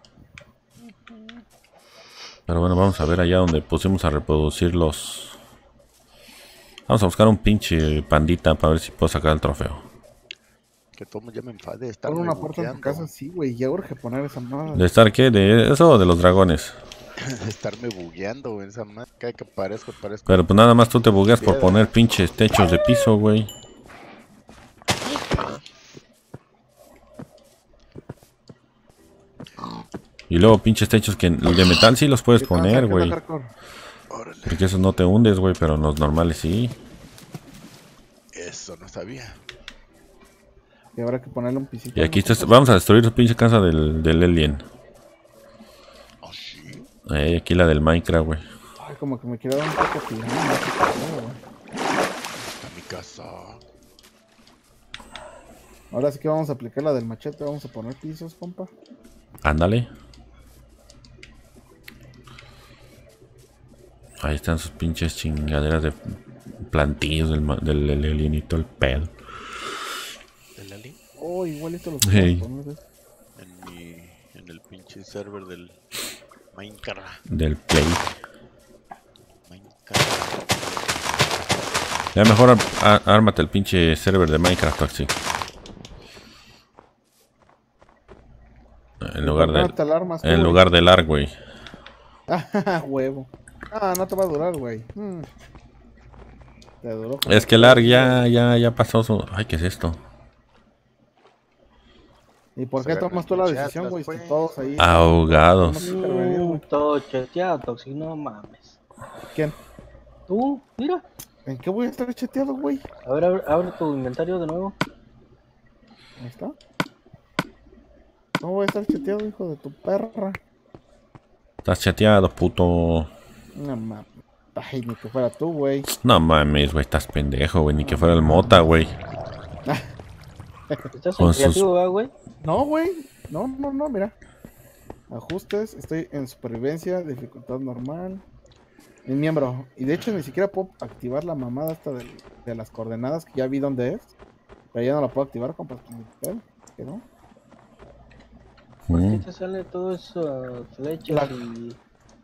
Pero bueno, vamos a ver allá donde pusimos a reproducir los... Vamos a buscar un pinche pandita para ver si puedo sacar el trofeo. Que todo ya me enfade de estar Pon una puerta en tu casa, sí, güey. Ya urge poner esa madre. ¿De estar qué? ¿De eso o de los dragones? de estarme bugueando, güey. Esa madre. Cada que parezco. Pero pues nada más tú te bugueas por poner pinches techos de piso, güey. Y luego pinches techos que de metal sí los puedes poner, güey. Porque esos no te hundes, güey, pero los normales sí. Eso no sabía. Y habrá que ponerle un pisito. Y aquí vamos a destruir su pinche casa del alien. Oh, sí. Aquí la del Minecraft, güey. Ay, como que me quiero dar un poco tirando. Está mi casa. Ahora sí que vamos a aplicar la del machete. Vamos a poner pisos, compa. Ándale. Ahí están sus pinches chingaderas de plantillos del alienito, el pedo. ¿Del alien? Oh, igualito los Hey. podemos poner. En el pinche server del Minecraft. Del Play. Ya mejor ármate el pinche server de Minecraft, Toxic. En lugar del ARK, güey. Ah, huevo. Ah, no te va a durar, güey. Te duró. Es que el ARK ya pasó su... Ay, ¿qué es esto? ¿Y por qué tomas tú la decisión, güey? Si todos ahí... Ahogados. Todo cheteado, Toxic, no mames. ¿Quién? ¿Tú? Mira. ¿En qué voy a estar chateado, güey? A ver, abre tu inventario de nuevo. Ahí está. No voy a estar chateado, hijo de tu perra. Estás chateado, puto. No mames. Ay, ni que fuera tú, güey. No mames, güey, estás pendejo, güey. Ni que fuera el Mota, güey. ¿Estás Con en creativo, güey? No, güey. No, mira. Ajustes, estoy en supervivencia, dificultad normal. En miembro. Y de hecho ni siquiera puedo activar la mamada esta de las coordenadas, que ya vi dónde es. Pero ya no la puedo activar, compa. ¿Qué no? ¿Por qué te sale todo eso flechas y...?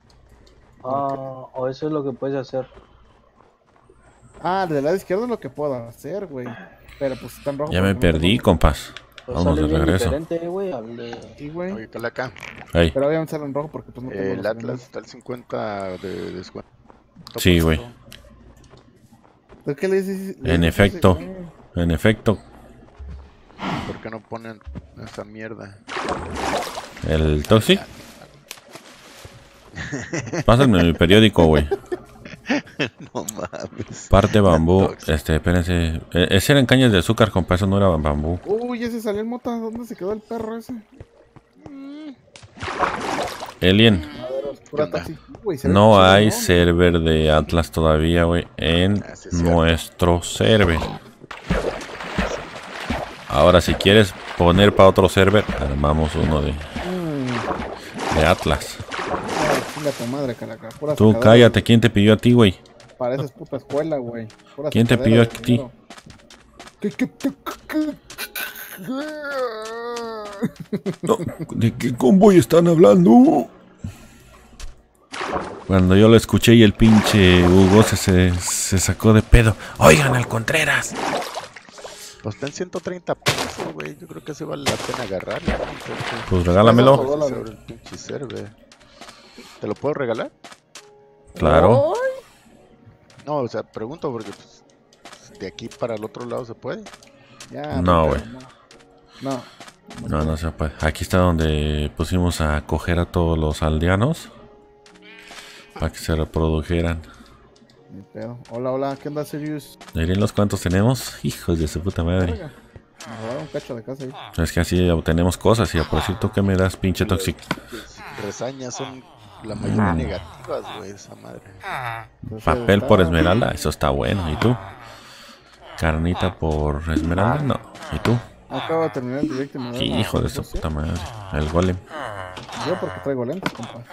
O eso es lo que puedes hacer. Ah, del lado izquierdo es lo que puedo hacer, güey. Pero pues está en rojo. Ya me perdí, compas. Pues Vamos de sale bien regreso. diferente, güey, al de... Sí, güey. Oye, Calaca. Ey. Pero obviamente sale en rojo porque pues no tengo El los Atlas elementos. está al 50 de descuento. Sí, güey. ¿Por qué le dices? En efecto. En efecto. ¿Por qué no ponen esa mierda? ¿El Toxic? Pásenme mi periódico, güey. No mames. Parte bambú. Espérense. Ese eran cañas de azúcar, compa. Eso no era bambú. Uy, ya se salió el mota. ¿Dónde se quedó el perro ese? Alien. Pura taxi. Uy, se ve No chido, hay ¿no? server de Atlas todavía, güey. En nuestro server. Ahora, si quieres poner para otro server, armamos uno de Atlas. Ay, chinga tu madre, Calaca. Pura Tú sacadera, cállate. ¿Quién te pidió a ti, güey? Pareces puta escuela, güey. Pura ¿Quién te sacadera pidió a de ti? dinero. No, ¿de qué convoy están hablando? Cuando yo lo escuché y el pinche Hugo se sacó de pedo. Oigan al Contreras. Pues está en 130 pesos, güey. Yo creo que se vale la pena agarrarlo. Pues regálamelo. Sobre el pinche server. ¿Te lo puedo regalar? Claro. No, o sea, pregunto porque pues, de aquí para el otro lado se puede. Ya, No, pero güey. No. No, no se puede. Aquí está donde pusimos a coger a todos los aldeanos. Para que se reprodujeran. Ni pedo. Hola, hola. ¿Qué onda, Sirius? Miren los cuantos tenemos. Hijos de su puta madre. Oiga, me robaron un cacho de casa ahí. Es que así obtenemos cosas. Y a por cierto, ¿qué me das, pinche Toxic? Resañas son la mayoría negativas, güey, esa madre. Entonces, Papel por esmeralda. Eso está bueno. ¿Y tú? Carnita por esmeralda. No. ¿Y tú? Acabo de terminar el directo y me da Hijo de su puta madre. El golem. Yo porque traigo lentes, compa.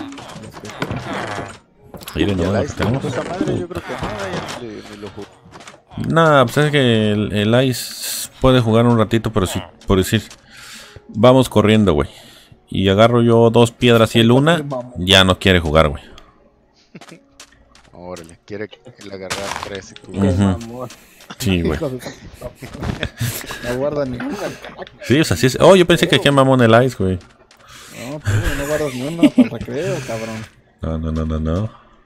Miren, Y no, el lo que Ice, tenemos. esa madre yo creo que nada, ya ni lo jugué. Nah, pues es que el Ice puede jugar un ratito, pero si, por decir, vamos corriendo, güey. Y agarro yo 2 piedras y el una, ya no quiere jugar, güey. Órale, quiere que le agarrar 3 y tú. Ujú. Sí, güey. No guarda ni una. Sí, o sea, sí es. Oh, yo pensé que aquí mamón el Ice, güey. No, pues no guardas ni una para el recreo, cabrón. No.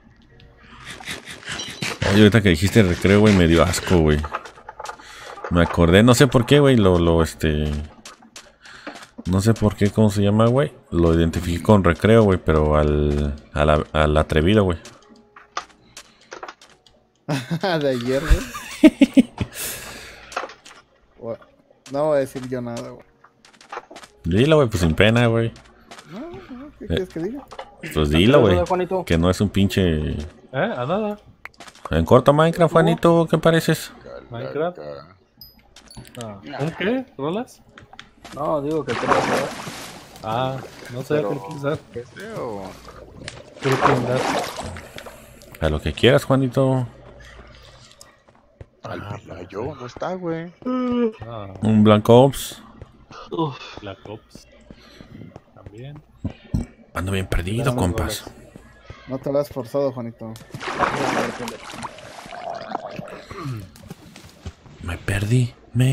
Oye, ahorita que dijiste recreo, güey, me dio asco, güey. Me acordé, no sé por qué, güey, no sé por qué, ¿cómo se llama, güey? Lo identifiqué con recreo, güey, pero al atrevido, güey. De ayer, güey. No voy a decir yo nada, güey. Dilo, güey, pues sin pena, güey. No, ¿qué quieres que diga? Pues dilo, güey. Que no es un pinche... A nada. En corto Minecraft, Juanito, ¿qué pareces? Minecraft. ¿Un qué? ¿Rolas? No, digo que te lo hacer. No sé, Pero, ¿qué quieres dar? ¿qué creo? ¿Qué le quieren dar? A lo que quieras, Juanito. Al Pilayo, no está, güey. Un Black Ops. Black Ops. También. Ando bien perdido, compas. No te lo has forzado, Juanito. Me perdí.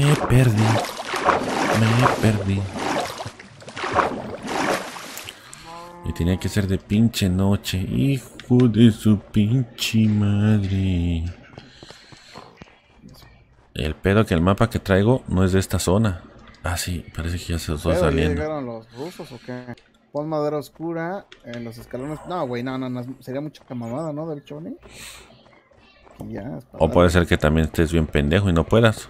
Y tenía que ser de pinche noche. Hijo de su pinche madre. El pedo que el mapa que traigo no es de esta zona. Ah, sí, parece que ya se está ¿Ya saliendo. llegaron los rusos o qué? Pon madera oscura en los escalones. No, güey, no. Sería mucha mamada, ¿no? Del Choni. Ya. O puede ser que también estés bien pendejo y no puedas.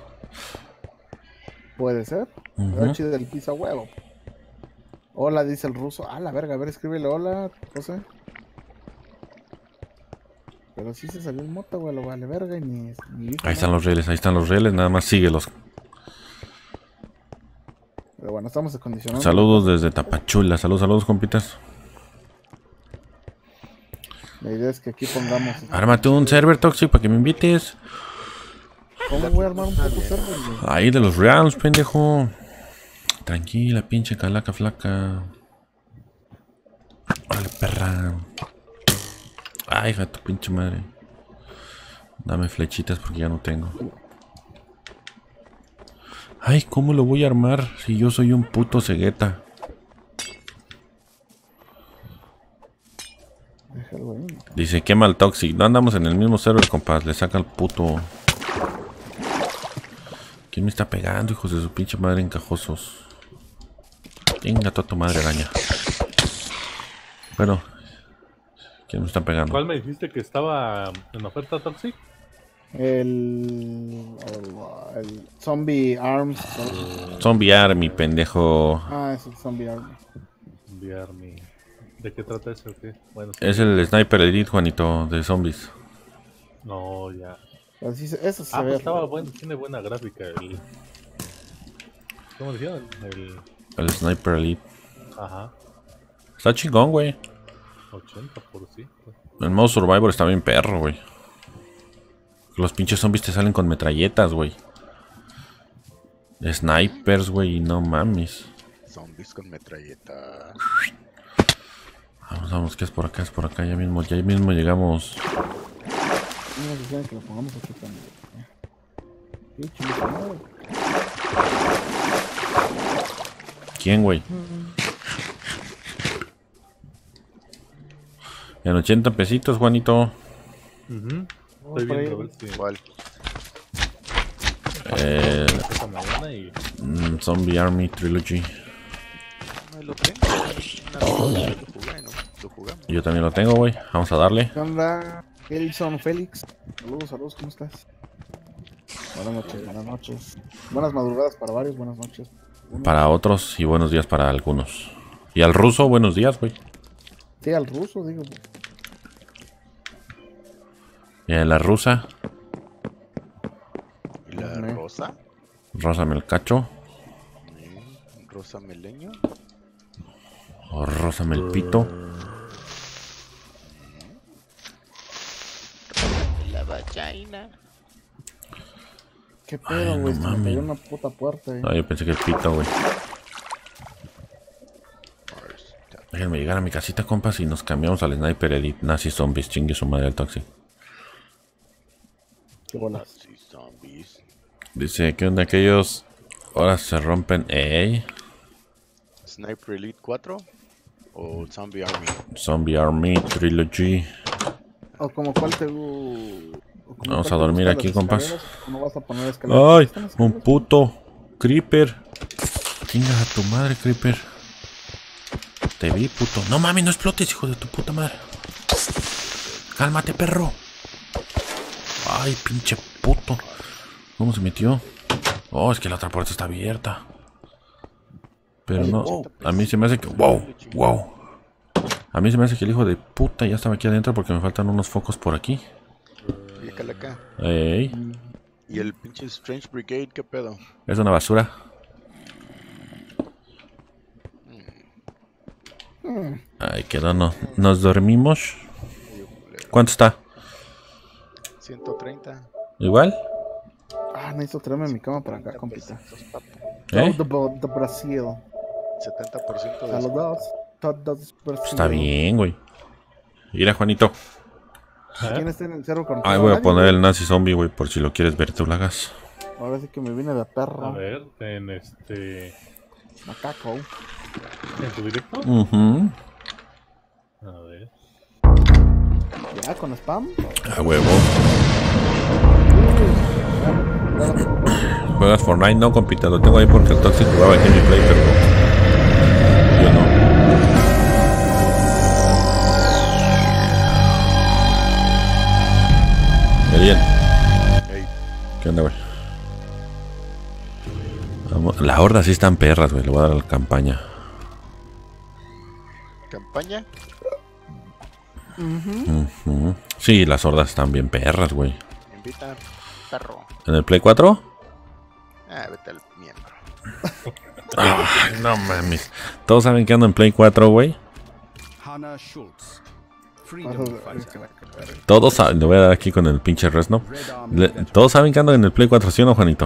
Puede ser. Pero chido del piso a huevo. Hola, dice el ruso. Ah, la verga, a ver, escríbele hola, José. Pero sí se salió el moto, güey, lo vale verga y ni Ahí están los rieles, nada más síguelos. Pero bueno, estamos acondicionando. Saludos desde Tapachula, saludos compitas. La idea es que aquí pongamos... Ármate un server Toxic para que me invites. ¿Cómo voy a armar un puto server, güey? Ahí de los realms, pendejo. Tranquila, pinche calaca flaca. Vale, perra. Ay, hija de tu pinche madre. Dame flechitas porque ya no tengo. Ay, ¿cómo lo voy a armar si yo soy un puto cegueta? Déjalo ahí. Dice, quema el Toxic. No andamos en el mismo server, compas. Le saca el puto. ¿Quién me está pegando, hijos de su pinche madre encajosos? Venga, toda tu madre araña. Bueno, ¿quién me está pegando? ¿Cuál me dijiste que estaba en oferta, Toxic? El Zombie Arms. Zombie Army, pendejo. Ah, es el Zombie Army. Enviar mi... ¿De qué trata eso o qué? Bueno, sí. Es el Sniper Elite, Juanito, de zombies. No, ya. Así eso se Ah, ve. pues estaba bueno, tiene buena gráfica el... ¿Cómo decía? El Sniper Elite. Ajá. Está chingón, güey. 80%. El modo Survivor está bien perro, güey. Los pinches zombies te salen con metralletas, güey. Snipers, güey, no mames. Zombies con metralleta. Vamos, vamos, que es por acá, ya mismo llegamos. No se quieren que lo pongamos aquí también. Qué chido, ¿no? ¿Quién, güey? En 80 pesitos, Juanito. Estoy viendo a ver si... ¿Cuál? Esta mañana y... Zombie Army Trilogy. No lo tengo. Lo jugué, ¿no? Lo jugamos. Yo también lo tengo, güey. Vamos a darle. ¿Qué onda? Elson Félix. Saludos, saludos, ¿cómo estás? Buenas noches, buenas noches. Buenas madrugadas para varios, buenas noches. Para otros y buenos días para algunos. Y al ruso, buenos días, güey. Sí, al ruso, digo. Y a la rusa. ¿Y la rosa? Rózame el cacho. ¿Rosa meleño? O rózame el pito. La vagina. ¿Qué pedo, güey? no Se me cayó mames. una puta puerta, No, yo pensé que el pito, güey. Déjenme llegar a mi casita, compas, y nos cambiamos al Sniper Elite Nazi Zombies. Chingue su madre al Toxic. Qué bolas. Sí, zombies. Dice, ¿qué onda aquellos? Ahora se rompen. ¿Eh? ¿Sniper Elite 4? ¿O Zombie Army? Zombie Army Trilogy. O como cuál te... Vamos a dormir aquí, compas. No vas a poner escaleras. ¡Ay! ¿Están Un escaleras? puto Creeper. Chinga a tu madre, Creeper. Te vi, puto. No mames, no explotes, hijo de tu puta madre. Cálmate, perro. Ay, pinche puto. ¿Cómo se metió? Oh, es que la otra puerta está abierta. Pero no, a mí se me hace que... ¡Wow! A mí se me hace que el hijo de puta ya estaba aquí adentro porque me faltan unos focos por aquí. Acá. Ey, ¿Y el pinche Strange Brigade qué pedo? es una basura. Ay, quedó, no. Nos dormimos. ¿Cuánto está? 130. ¿Igual? Ah, necesito traerme mi cama para acá, compita. ¿Eh? Todo de Brasil. 70% de Saludos. Todos Brasil. Está bien, güey. Mira, Juanito. ¿Quién está en el cerro con Ay, voy a poner el Nazi Zombie, güey, por si lo quieres ver, tú lo hagas. Ahora sí que me vine de perro. A ver, en Macaco. ¿En tu directo? A ver. ¿Ya? ¿Con spam? A huevo. ¿Juegas Fortnite? No, compita, lo tengo ahí porque el Toxic jugaba en gameplay, pero yo no. Bien. ¿Qué onda, güey? La horda sí están perras, güey. Le voy a dar a la campaña. ¿Campaña? Sí, las hordas están bien perras, güey. Invita, perro. ¿En el Play 4? Ah, vete al miembro. Ay, no mames. Todos saben que ando en Play 4, güey. Todos saben, le voy a dar aquí con el pinche Resno. Todos saben que ando en el Play 4, ¿sí o no, Juanito?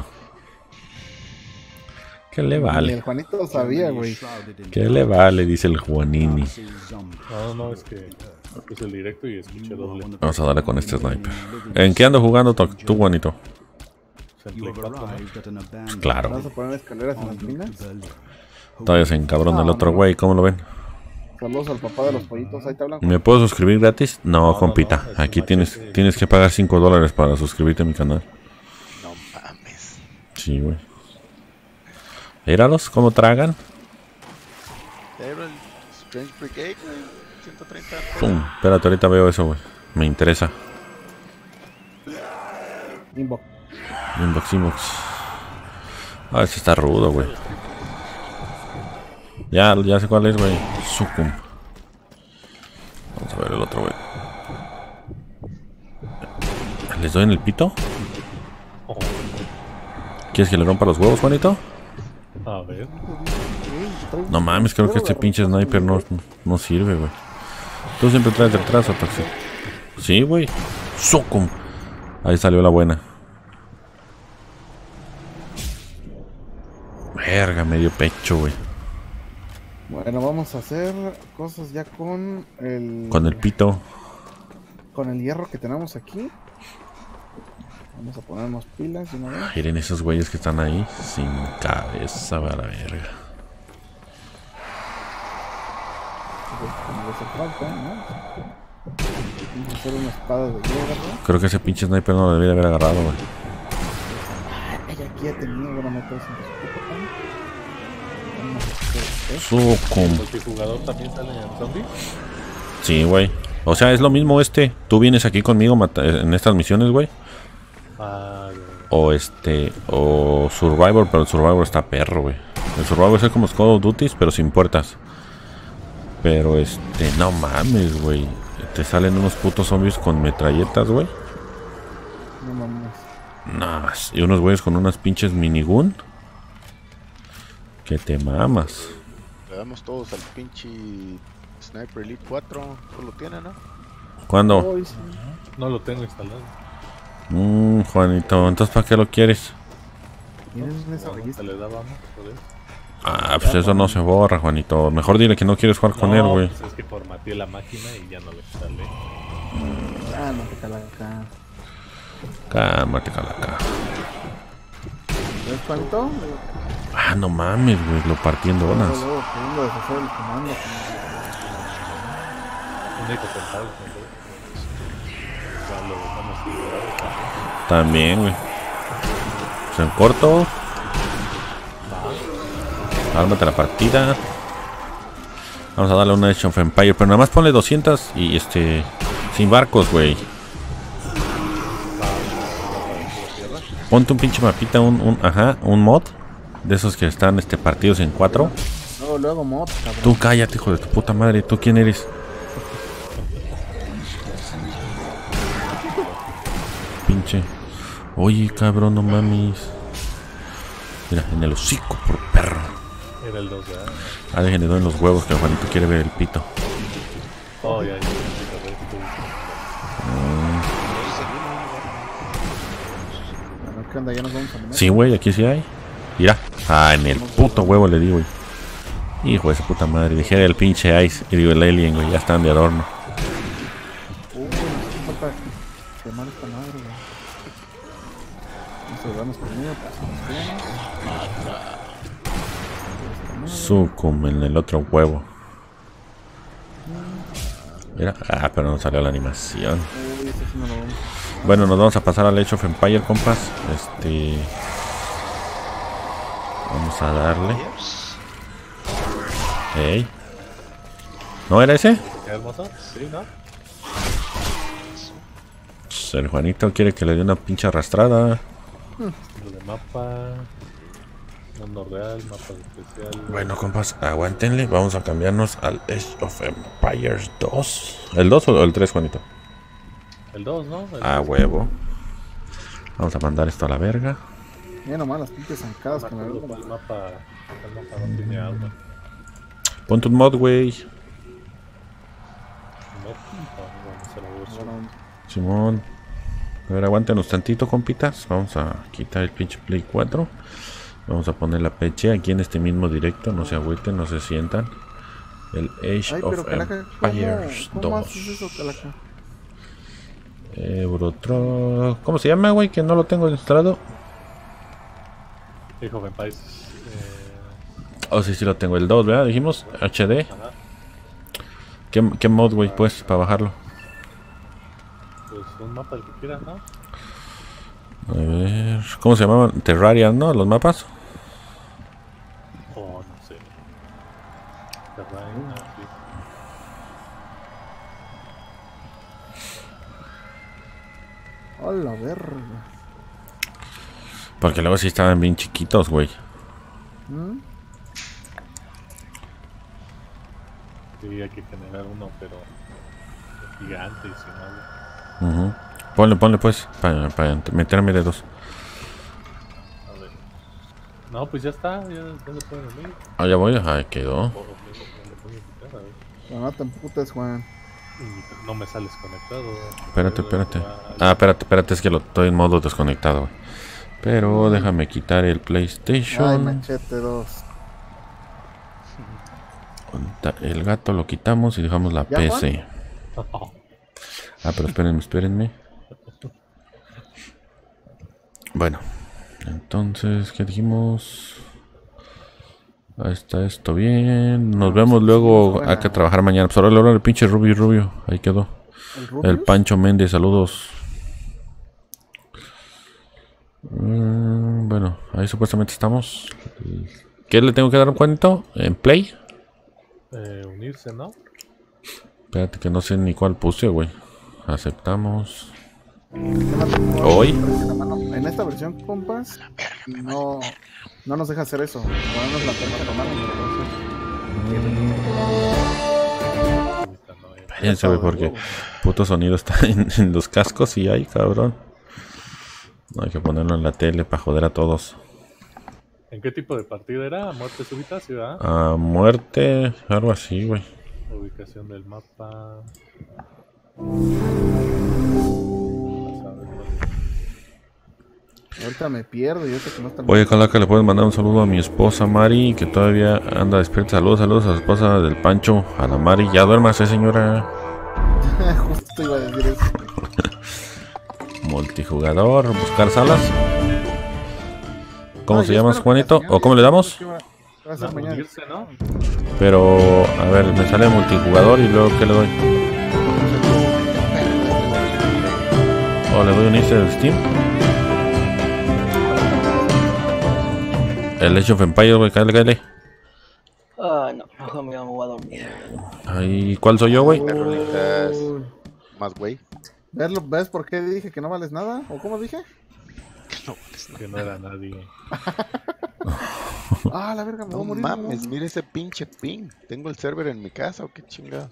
¿Qué le Ni vale? el Juanito lo sabía, güey. ¿Qué le vale? Dice el Juanini. No, es que puse el directo y escuché doble. Vamos a darle con este sniper. ¿En qué ando jugando tú, Juanito? En Play 4, ¿no? Claro. ¿Vamos a poner escaleras en las minas? Todavía se encabrona el otro güey, ¿cómo lo ven? Saludos al papá de los pollitos, ahí te hablan. ¿Me puedo suscribir gratis? No, compita. no, es Aquí un tienes machete. que pagar $5 para suscribirte a mi canal. No mames. Sí, güey. Míralos, cómo tragan. Pero el Strange Brigade, güey, 130. Pum. Espérate, ahorita veo eso, güey. Me interesa. Inbox. Inbox. Ah, ese está rudo, güey. Ya sé cuál es, güey. Sucum. Vamos a ver el otro, güey. ¿Les doy en el pito? Oh, ¿Quieres que le rompa los huevos, Juanito? a ver. No mames, creo que este pinche sniper no sirve, güey. Tú siempre traes de atrás, Toxic. Sí, güey. Sucum. Ahí salió la buena. Verga, medio pecho, güey. Bueno, vamos a hacer cosas ya con el... Con el pito. Con el hierro que tenemos aquí. Vamos a ponernos pilas de una vez. Miren esos güeyes que están ahí. Sin cabeza, va la verga. Como les hace falta, ¿no? Vamos a hacer una espada de hierro. Creo que ese pinche sniper no lo debía haber agarrado, güey. Ay, aquí ya tenía, bueno, me traes Sucum. ¿El multijugador también sale en zombie? Sí, güey. O sea, es lo mismo este. Tú vienes aquí conmigo en estas misiones, güey. Ah, O Survivor, pero el Survivor está perro, güey. El Survivor es como Call of Duty, pero sin puertas. Pero no mames, güey. Te salen unos putos zombies con metralletas, güey. No mames. Nah, y unos güeyes con unas pinches minigun. Que te mamas. Le damos todos al pinche Sniper Elite 4. Pues lo tiene, ¿no? ¿Cuándo? Hoy sí. no lo tengo instalado. Juanito, entonces ¿para qué lo quieres? Miren esa Se ballesta. le dábamos, joder. Ah, pues eso no se borra, Juanito. Mejor dile que no quieres jugar con él, güey. Pues es que formateé la máquina y ya no lo instalé. Ah, no te cala acá. Cálmate, calaca. ¿Ves cuánto? Ah, no mames, güey. Lo partí en donas. Luego queriendo deshacer el comando. Único contado, ¿no? Ya lo vamos a liberar. También, güey. Pues en corto. Ármate la partida. Vamos a darle una Age of Empire. Pero nada más ponle 200 y sin barcos, güey. Ponte un pinche mapita, un mod. De esos que están partidos en 4. Luego mod, cabrón. Tú cállate, hijo de tu puta madre. ¿Tú quién eres? Pinche. Oye, cabrón, no mames. Mira, en el hocico, por perro. Era el 2 ya. Ah, déjenle doy en los huevos que el Juanito quiere ver el pito. Oh, ya. Bueno, ¿qué onda? Ya nos vamos a poner. Sí, güey, aquí sí hay. Mira. Ah, en el puto huevo le di, güey. Hijo de su puta madre. Dejé el pinche Ice y digo el Alien, güey. Ya están de adorno. Nos falta quemar esta madre, güey. Vamos a llevarnos conmigo para Sucum en el otro huevo. Mira. Ah, pero no salió la animación. Uy, ese sí no lo vamos. Bueno, nos vamos a pasar al Age of Empire, compas. Vamos a darle. Ey. ¿No era ese? ¿Qué hermoso? Sí, ¿no? Pues el Juanito quiere que le dé una pinche arrastrada. Lo de mapa. Mundo real, mapas especiales. Bueno, compas, aguántenle. Vamos a cambiarnos al Age of Empires 2. ¿El 2 o el 3, Juanito? El 2, ¿no? El Ah, 2. huevo. Vamos a mandar esto a la verga. Mira nomás las pinches zancadas que me El veo. mapa no tiene agua. Ponte un mod, güey. comer. Vamos a hacer algo eso. Bueno, Simón. A ver, aguántenos tantito, compitas. Vamos a quitar el pinche Play 4. Vamos a poner la PC aquí en este mismo directo. No se agüiten, no se sientan. El Age ay, of pero Calaca, Empires ¿cómo 2. haces eso, Calaca? Eurotruck. ¿Cómo se llama, güey? Que no lo tengo instalado. Age of Empires. Oh, sí, sí lo tengo. El 2, ¿verdad? Dijimos HD. Ajá. ¿Qué mod, güey? Pues, para bajarlo. Pues un mapa el que quieras, ¿no? A ver. ¿Cómo se llamaban? Terraria, ¿no? Los mapas. Oh, no sé. Terrain, sí. A la verga. Porque luego sí estaban bien chiquitos, güey. ¿Mm? Sí, hay que generar uno, pero gigante y sin agua. Ponle pues, para meterme dedos. A ver. No, pues ya está, ya le pueden unir. Ah, ya voy, quedó. O le pueden quitar, a ver. No te emputes, Juan. No me sales conectado. Espérate. Ah, espérate, es que lo estoy en modo desconectado, güey. Pero déjame quitar el Ay, PlayStation. machete 2. El gato lo quitamos y dejamos la ¿Ya, PC. Ah, pero espérenme. Bueno, entonces, ¿qué dijimos? Ahí está esto bien. Nos vemos luego. Hay que trabajar mañana. Pues ahora el pinche Rubio. Ahí quedó. El Pancho Méndez, saludos. Bueno, ahí supuestamente estamos. ¿Qué le tengo que dar un cuento? ¿En Play? Unirse, ¿no? Espérate que no sé ni cuál puse, güey. Aceptamos. Hoy. En esta versión, compas, no nos deja hacer eso. Ponernos la cámara mano. Espérense, güey, porque puto sonido está en los cascos y ay, cabrón. No hay que ponerlo en la tele para joder a todos. ¿En qué tipo de partida era? ¿Muerte súbita? ¿Sí, verdad? A muerte, algo así, güey. Ubicación del mapa. Ahorita me pierdo y ahorita que no está. Oye, Calaca, le puedes mandar un saludo a mi esposa Mari, que todavía anda despierta. Saludos a la esposa del Pancho, a la Mari. Ya duérmase, señora. Justo iba a decir eso. Multijugador, buscar salas. ¿Cómo No, se yo llama, espero que Juanito? la señal ¿O cómo le damos? ¿Qué va a ser mañana? Unirse, ¿no? Pero, a ver, me sale multijugador y luego, ¿qué le doy? ¿O le doy unirse del Steam? El Age of Empires, güey, cállale. Ah, no, mejor me voy a dormir. Ay, ¿cuál soy yo, güey? De rolitas más güey. ¿Ves por qué dije que no vales nada? ¿O cómo dije? Que no era nadie. Ah, la verga, me voy No a morir. mames, mira ese pinche ping. ¿Tengo el server en mi casa o qué chingada?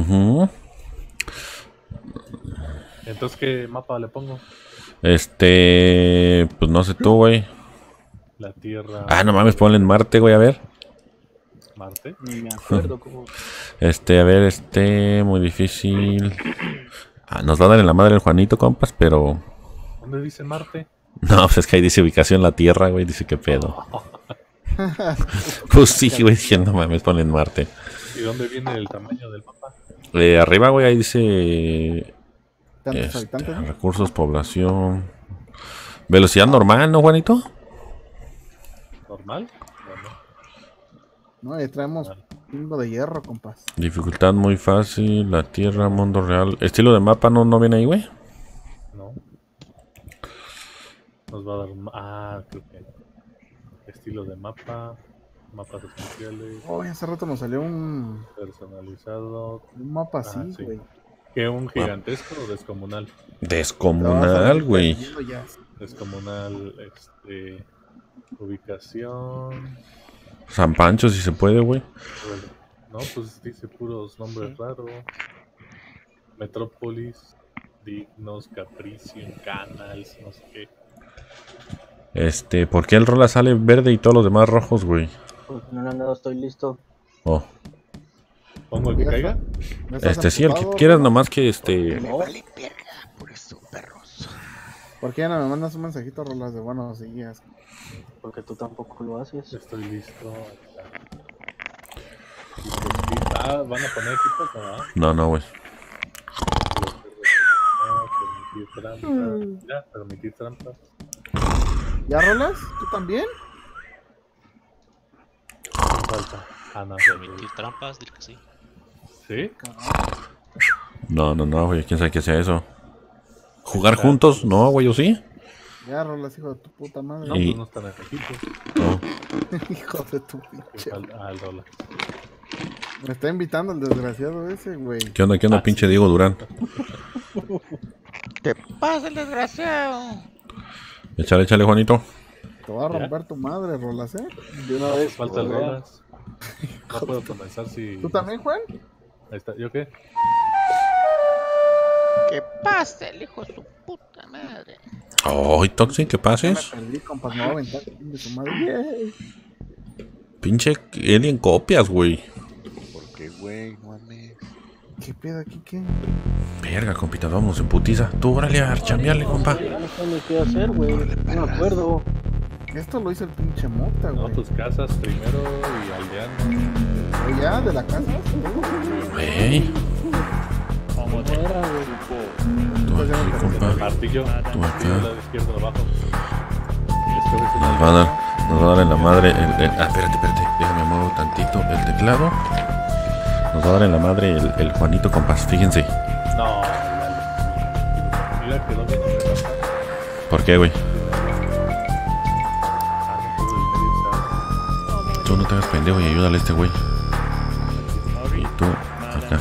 Entonces, ¿qué mapa le pongo? Pues no sé tú, güey. La Tierra. Ah, no mames, ponle en Marte, güey, a ver. Marte. Ni me acuerdo cómo. A ver, muy difícil. Ah, nos va a dar en la madre el Juanito, compas, pero... ¿Dónde dice Marte? No, pues es que ahí dice ubicación la Tierra, güey, dice qué pedo. Pues sí, güey, dije, no mames, ponle en Marte. ¿Y dónde viene el tamaño del mapa? Arriba, güey, ahí dice... ¿Tantos habitantes? ¿No? Recursos, población... Velocidad normal, ¿no, Juanito? ¿Normal? No, ahí traemos pingo de hierro, compas. Dificultad muy fácil, la Tierra, mundo real. ¿Estilo de mapa no viene ahí, güey? No. Nos va a dar un... creo que... Estilo de mapa... Mapas especiales... Oh, hace rato nos salió un Personalizado... mapa así, sí. güey. ¿Qué, un gigantesco o descomunal? Descomunal, güey. Descomunal, ubicación... San Pancho, si se puede, güey. No, pues dice puros nombres raros. Metrópolis, Dignos, Capricium, Canals, no sé qué. ¿Por qué el rola sale verde y todos los demás rojos, güey? Pues no, estoy listo. Oh. ¿Pongo el que caiga? Sí, el que quieras, nomás que Me vale verga por eso, perros. ¿Por qué no me mandas un mensajito, Rolas, de buenos días? Porque tú tampoco lo haces. Estoy listo. ¿Van a poner equipos no? No, güey. Permitir trampa. Mira, permitir trampa. ¿Ya, Rolas? ¿Tú también? Falta. No. Permitir trampas, dile que sí. ¿Sí? No, güey. ¿Quién sabe qué sea eso? ¿Jugar juntos? No, güey, ¿o sí? Ya, Rolas, hijo de tu puta madre. No, pues no están en equipos. No. Hijo de tu pinche. El Rolas. Me está invitando el desgraciado ese, güey. ¿Qué onda, pinche Diego Durán? ¿Qué pasa, el desgraciado? Échale, Juanito. Te va a romper tu madre, Rolas, ¿eh? De una vez. Falta el Rolas. No puedo comenzar si... ¿Tú también, Juan? Ahí está. ¿Yo qué? ¿Qué pasa, el hijo de su puta madre? Ay, Toxic, ¿qué pases? Me perdí, compas, me voy a aventar de su madre. Yay. Pinche alien copias, güey. ¿Por qué, güey? No mames. ¿Qué pedo aquí, qué? Verga, compita, vamos en putiza. Tú, órale, a chambearle, compa. Ya no sé ni qué hacer, güey. No me acuerdo. Esto lo hizo el pinche Mota, No, güey. tus casas primero y aldeano. ¿O ya? ¿De la casa? Güey. ¿Cómo era, güey? Tú aquí, compa. Martillo. Tú Martillo acá. al lado izquierdo abajo. Nos va a dar en la madre espérate. Déjame muevo tantito el teclado. Nos va a dar en la madre el Juanito, compas. Fíjense. No, mira que no viene. ¿Por qué, güey? Tú no te hagas pendejo y ayúdale a este güey. Y tú, acá.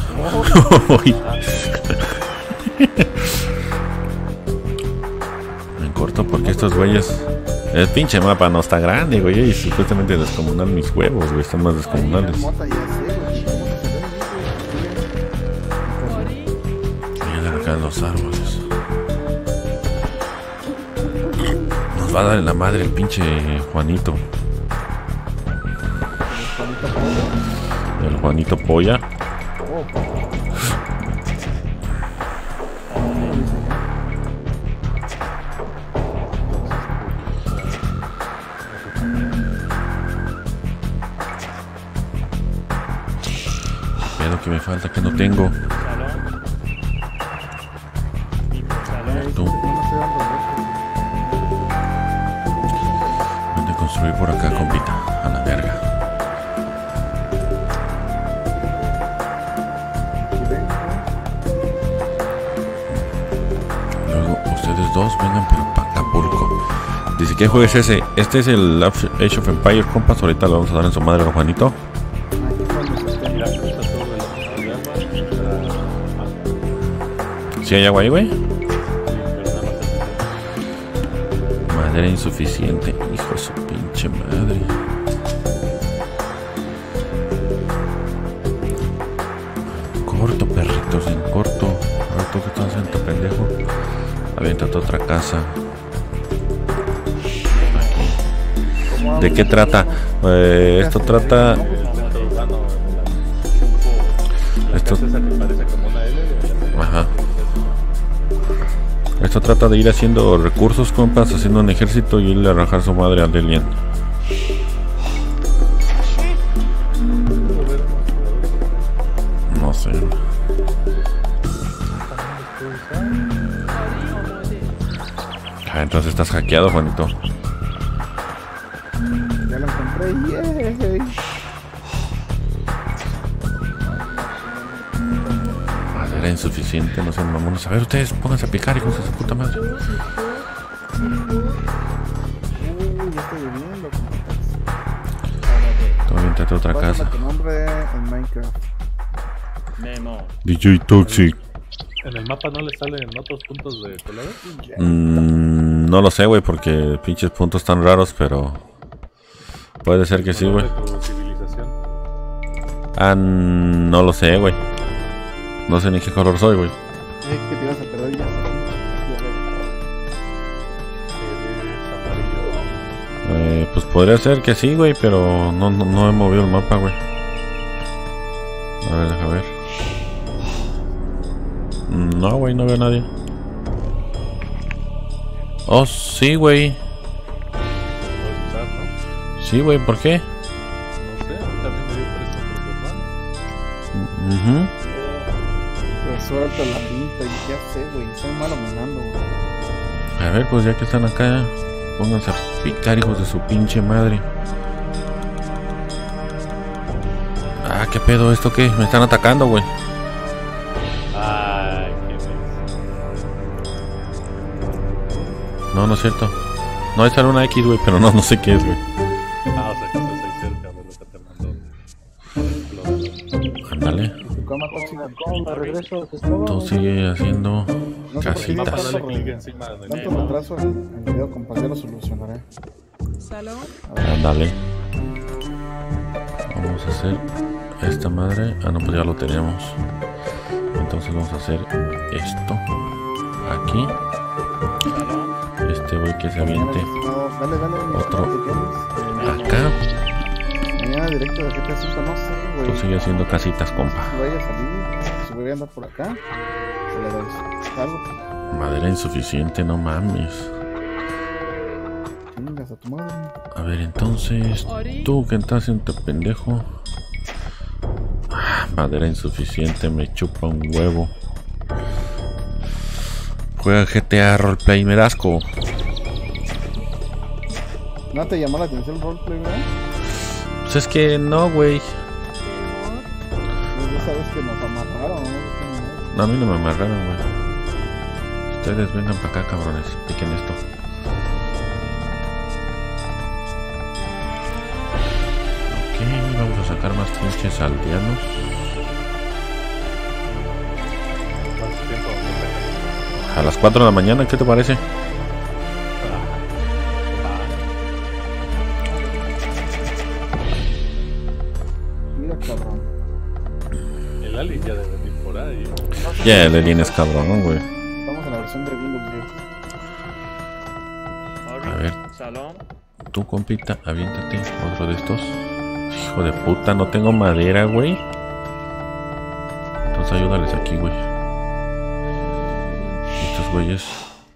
Me corto porque estos güeyes... El pinche mapa no está grande, güey. Y supuestamente descomunal mis huevos, güey. Están más descomunales. Mota, ya sé, güey. Miren acá los árboles. Nos va a dar en la madre el pinche Juanito. El Juanito Polla. Pero que me falta, que no tengo. Tú. Voy a construir por acá, compita. A la verga. Luego ustedes dos vengan pero para Acapulco. Dice, ¿qué juego es ese? Este es el Age of Empires, compas. Ahorita le vamos a dar en su madre a Juanito. ¿Sí hay agua ahí, güey? Madera insuficiente. Hijo de su pinche madre. Corto, perritos, en corto. Ahora tú que estás haciendo, pendejo. Aviéntate a otra casa. ¿De qué trata? Esto trata... Esto... Ajá. Esto trata de ir haciendo recursos, compas, haciendo un ejército y irle a arranjar su madre al alien. No sé. Ah, entonces estás hackeado, Juanito. Ya lo encontré, yay. Madera insuficiente, no sé, mamones. A ver, ustedes pónganse a picar, hijos de su puta madre. Ya está lloviendo. Todavía intenté otra casa. Tu nombre en Minecraft. DJ Toxic. ¿En el mapa no le salen otros puntos de colores? No lo sé, güey, porque pinches puntos están raros, pero... Puede ser que sí, güey. Ah, no lo sé, güey. No sé ni qué color soy, güey. Es que te ibas a perder ya. Pues podría ser que sí, güey, pero no he movido el mapa, güey. A ver, deja ver. No, güey, no veo a nadie. Oh, sí, güey. Puedes usar, ¿no? Sí, güey, ¿por qué? No sé, a mí también me dio preso por tu hermano. Pues suelta la pinta y ya sé, güey. Soy malo minando, güey. A ver, pues ya que están acá, pónganse a picar, hijos de su pinche madre. Ah, ¿qué pedo? ¿Esto qué? Me están atacando, güey. Ay, qué ves. No, no es cierto. No, esta era una X, güey, pero no sé qué es, güey. Ah, o sea que estás ahí cerca de lo que te mandó. Ándale. Tu cama tóxica. Me regreso a que estaba. Tú sigue haciendo No sé por qué Papá, casitas. dale clic encima de tanto retraso en el video, compa. Ya lo solucionaré. Ándale. Vamos a hacer esta madre. Ah, no, pues ya lo tenemos. Entonces vamos a hacer esto. Aquí. Este güey que se aviente. Dale, Otro. ¿qué quieres? Acá. Mañana directo de qué te asusta, no sé, güey. Tú sigue haciendo casitas, compa. Si vaya a salir, si voy a andar por acá, se le doy algo. Madera insuficiente, no mames. Chingas a tu madre. A ver, entonces, tú que estás haciendo pendejo. Ah, madera insuficiente, me chupa un huevo. Juega GTA Roleplay, me da asco. ¿No te llamó la atención el roleplay, verdad? Pues es que no, güey. Pues ya sabes que nos amarraron, ¿no? No, a mí no me amarraron, güey. Ustedes vengan para acá, cabrones. Piquen esto. Ok, vamos a sacar más trinches aldeanos. ¿Cuánto tiempo? A las 4 de la mañana, ¿qué te parece? Mira, cabrón. El Ali ya debe venir por ahí. Ya, le vienes cabrón, güey. Estamos en la versión de Windows 10. A ver. Tú, compita, aviéntate otro de estos. Hijo de puta, no tengo madera, güey. Entonces ayúdales aquí, güey. Estos güeyes.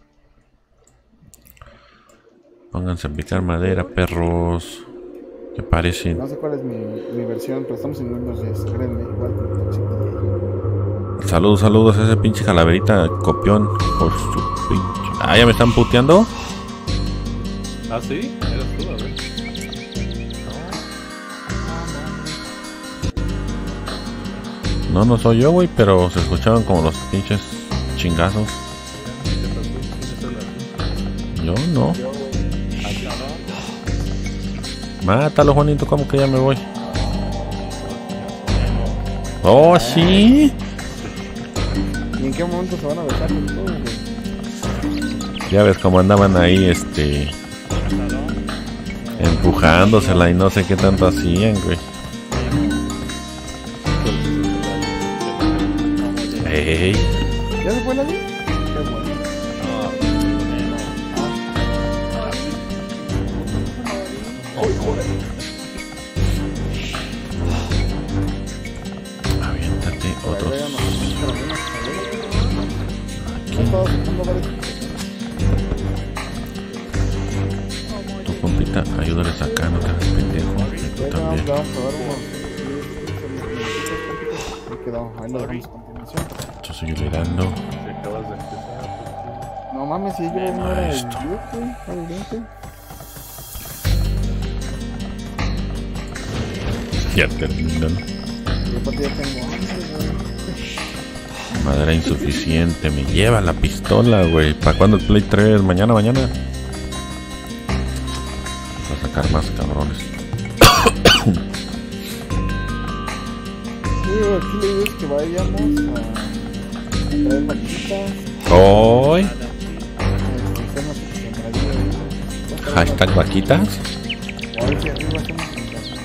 Pónganse a picar madera, perros. ¿Qué parecen? No sé cuál es mi versión, pero estamos en Windows 10. Créanme, igual que el Toxic. Saludos, saludos a ese pinche calaverita copión. Por su pinche. Ah, ya me están puteando. ¿Ah, sí? Eres tú, a ver. No, no soy yo, güey, pero se escuchaban como los pinches chingazos. Yo no. Mátalo, Juanito, como que ya me voy. Oh, sí. ¿Y en qué momento se van a besar con todo, güey? Ya ves cómo andaban ahí, empujándosela y no sé qué tanto hacían, güey. Ey. ¿Ya se fue la vida? Qué bueno. Aviéntate otros. Tu compita, ayúdales acá, no te hagas pendejo. Y tú también. Ahí lo dejamos a continuación. Yo sigo mirando. Si acabas de empezar. No mames, si yo no era el Esto. Duke, el 20. Ya terminan. Yo para ti ya tengo hambre, güey. Madera insuficiente, me lleva la pistola, güey. ¿Para cuándo el Play 3? Mañana. Vamos a sacar más cabrones. Sí, aquí la idea es que vayamos a traer vaquitas. Hoy. Hacer nuestro sembradío. Hashtag vaquitas. A ver si arriba hacemos un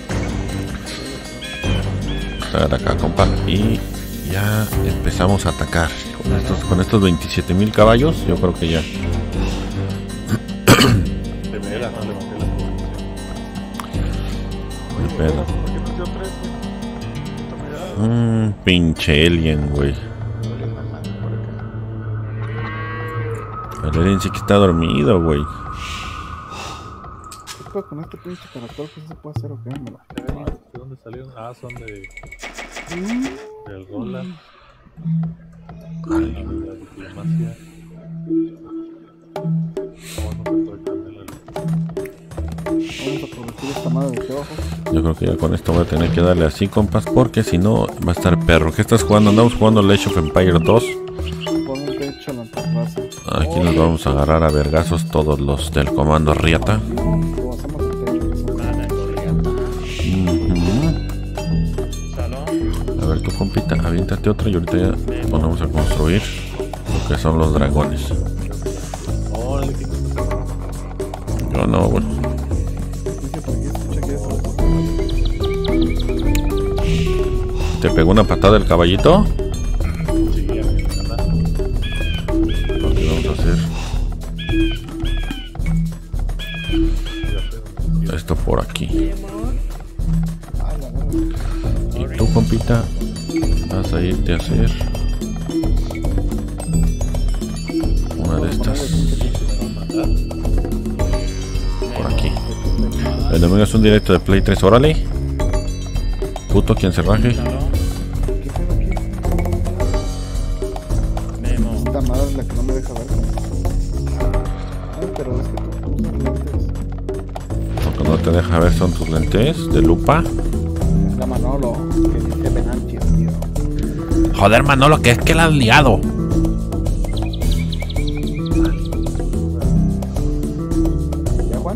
Traer acá, compa. Y ya empezamos a atacar. Con estos 27,000 caballos, yo creo que ya. De veras, no le bajé la No hay pedo. ¿Por qué metió 3? pinche alien, güey. El alien sí que está dormido, güey. ¿Qué pasa con este pinche caracol? ¿Qué se puede hacer o qué? ¿De dónde salieron? Ah, son del Roland. De la diplomacia. Vamos a producir esta madre de aquí abajo. Yo creo que ya con esto voy a tener que darle así, compas, porque si no va a estar perro. ¿Qué estás jugando? Andamos jugando Age of Empires 2. Pon un techo en la terraza. Aquí nos vamos a agarrar a vergazos todos los del comando Riata. O hacemos el techo. A ver, tu compita, aviéntate otra y ahorita ya ponemos a construir lo que son los dragones. Yo no, güey. ¿Te pegó una patada el caballito? Sí, Lo que vamos a hacer. Esto por aquí. Y tú, compita, vas a irte a hacer una de estas. Por aquí. El domingo es un directo de Play 3, órale. Puto, quien se raje. Esta madre es la que no me deja ver. Ay, pero es que tú usas lentes. Lo que no te deja ver son tus lentes de lupa. La Manolo, que dice Venancio, tío. Joder, Manolo, que es que la has liado. ¿Ya, Juan?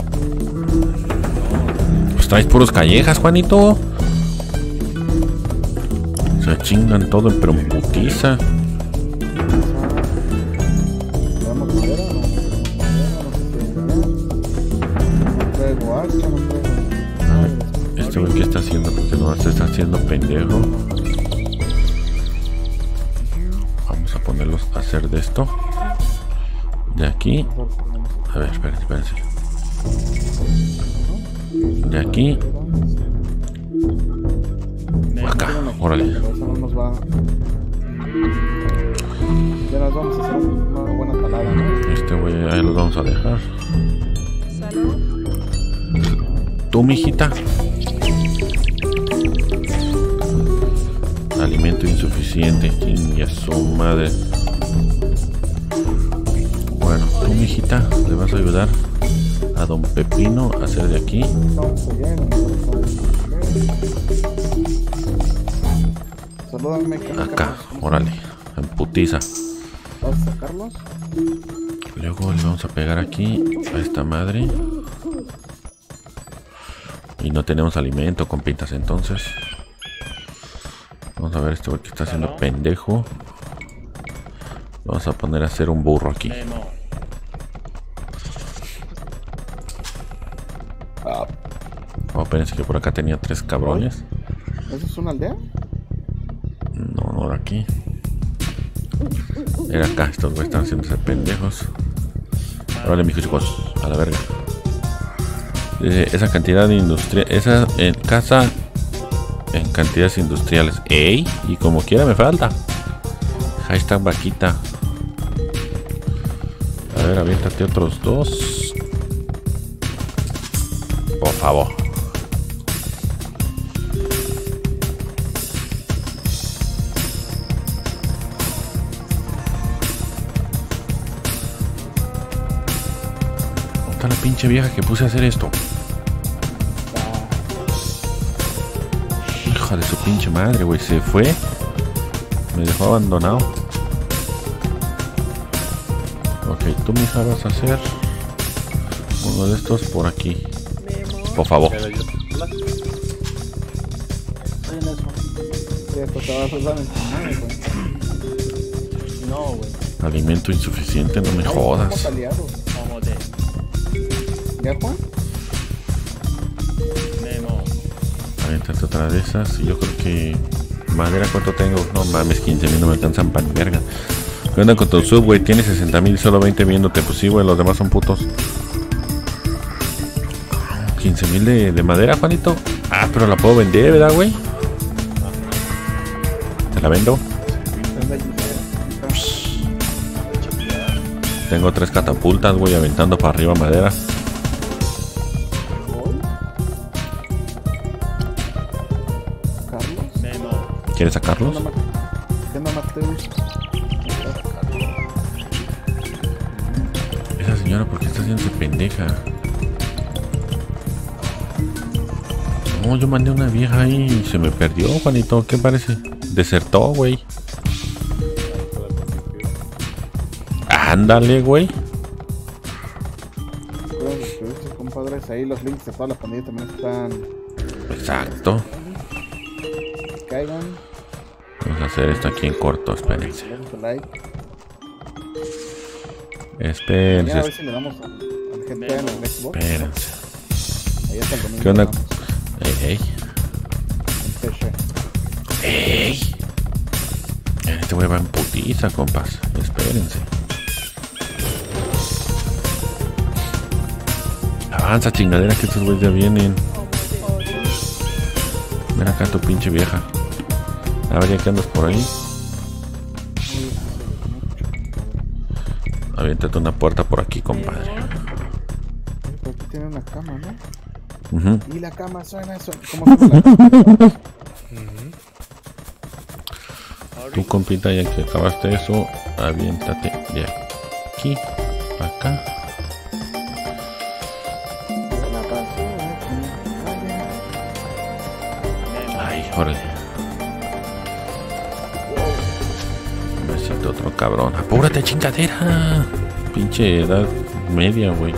Pues traes puros callejas, Juanito. Se chingan todo, pero en putiza. ¿Llevamos madera o no? No traigo hacha, no traigo... Este güey, ¿qué está haciendo? Porque no se está haciendo pendejo. Vamos a ponerlos a hacer de esto. De aquí. A ver, espérense. De aquí. Acá, órale. Eso no nos va... Ya nos vamos a hacer una buena talada, ¿no? Este güey, ahí los vamos a dejar. Tú, mijita. Alimento insuficiente. Chingue su madre. Bueno, tú, mijita, le vas a ayudar a don Pepino a hacer de aquí. Salúdame. Acá, órale, en putiza. Vamos a sacarlos. Luego le vamos a pegar aquí a esta madre. Y no tenemos alimento, compitas, entonces. Vamos a ver este güey que está haciendo pendejo. Vamos a poner a hacer un burro aquí. Oh, espérense que por acá tenía 3 cabrones. ¿Eso es una aldea? No, no era aquí. Era acá, estos güeyes están haciéndose pendejos. Órale, mijos chicos, a la verga. Dice, esa cantidad de industria, esa en casa en cantidades industriales. Ey, y como quiera me falta. Hashtag vaquita. A ver, aviéntate otros 2. Por favor. ¿Dónde está la pinche vieja que puse a hacer esto? Hija de su pinche madre, güey. Se fue. Me dejó abandonado. Ok, tú, mija, vas a hacer uno de estos por aquí. Por favor. No, güey. Alimento insuficiente, no me jodas. ¿Ya, Juan? Aventate otra de esas. Y yo creo que... madera, ¿cuánto tengo? No mames, 15,000 no me alcanzan para verga. ¿Qué onda con tu sub, güey? Tienes 60,000 y solo 20 viéndote. Pues sí, güey, los demás son putos. 15,000 de madera, Juanito. Ah, pero la puedo vender, ¿verdad, güey? Te la vendo. Tengo 3 catapultas, güey, aventando para arriba madera. ¿Quieres sacarlos? Esa señora, ¿por qué está haciéndose pendeja? No, yo mandé una vieja ahí y se me perdió, Juanito. ¿Qué parece? Desertó, güey. Ándale, güey. Compadres, ahí los links de toda la pandilla también están. Exacto. Caigan. Vamos a hacer esto aquí en corto, espérense. Espérense. A ver si le damos al gente en el Xbox. Espérense. Ahí está el domingo. ¿Qué onda? Ey. Ey. Este güey va en putiza, compas. Espérense. Avanza, chingadera, que estos güeyes ya vienen. Ven acá tu pinche vieja. A ver, ya que andas por ahí. Aviéntate una puerta por aquí, compadre. Aquí tiene una cama, ¿no? Y la cama suena eso. ¿Cómo suena la cama? Tú, compita, ya que acabaste eso, aviéntate de aquí para acá. Ay, órale. Me siento otro cabrón. Apúrate, chingadera. Pinche edad media, güey.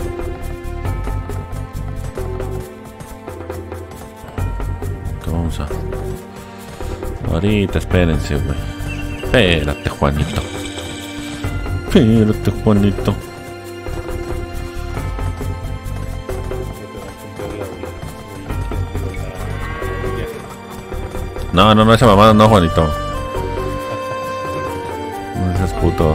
¿Qué vamos a...? Ahorita, espérense, güey. Espérate, Juanito. Espérate, Juanito. No, esa mamada no, Juanito. No seas puto.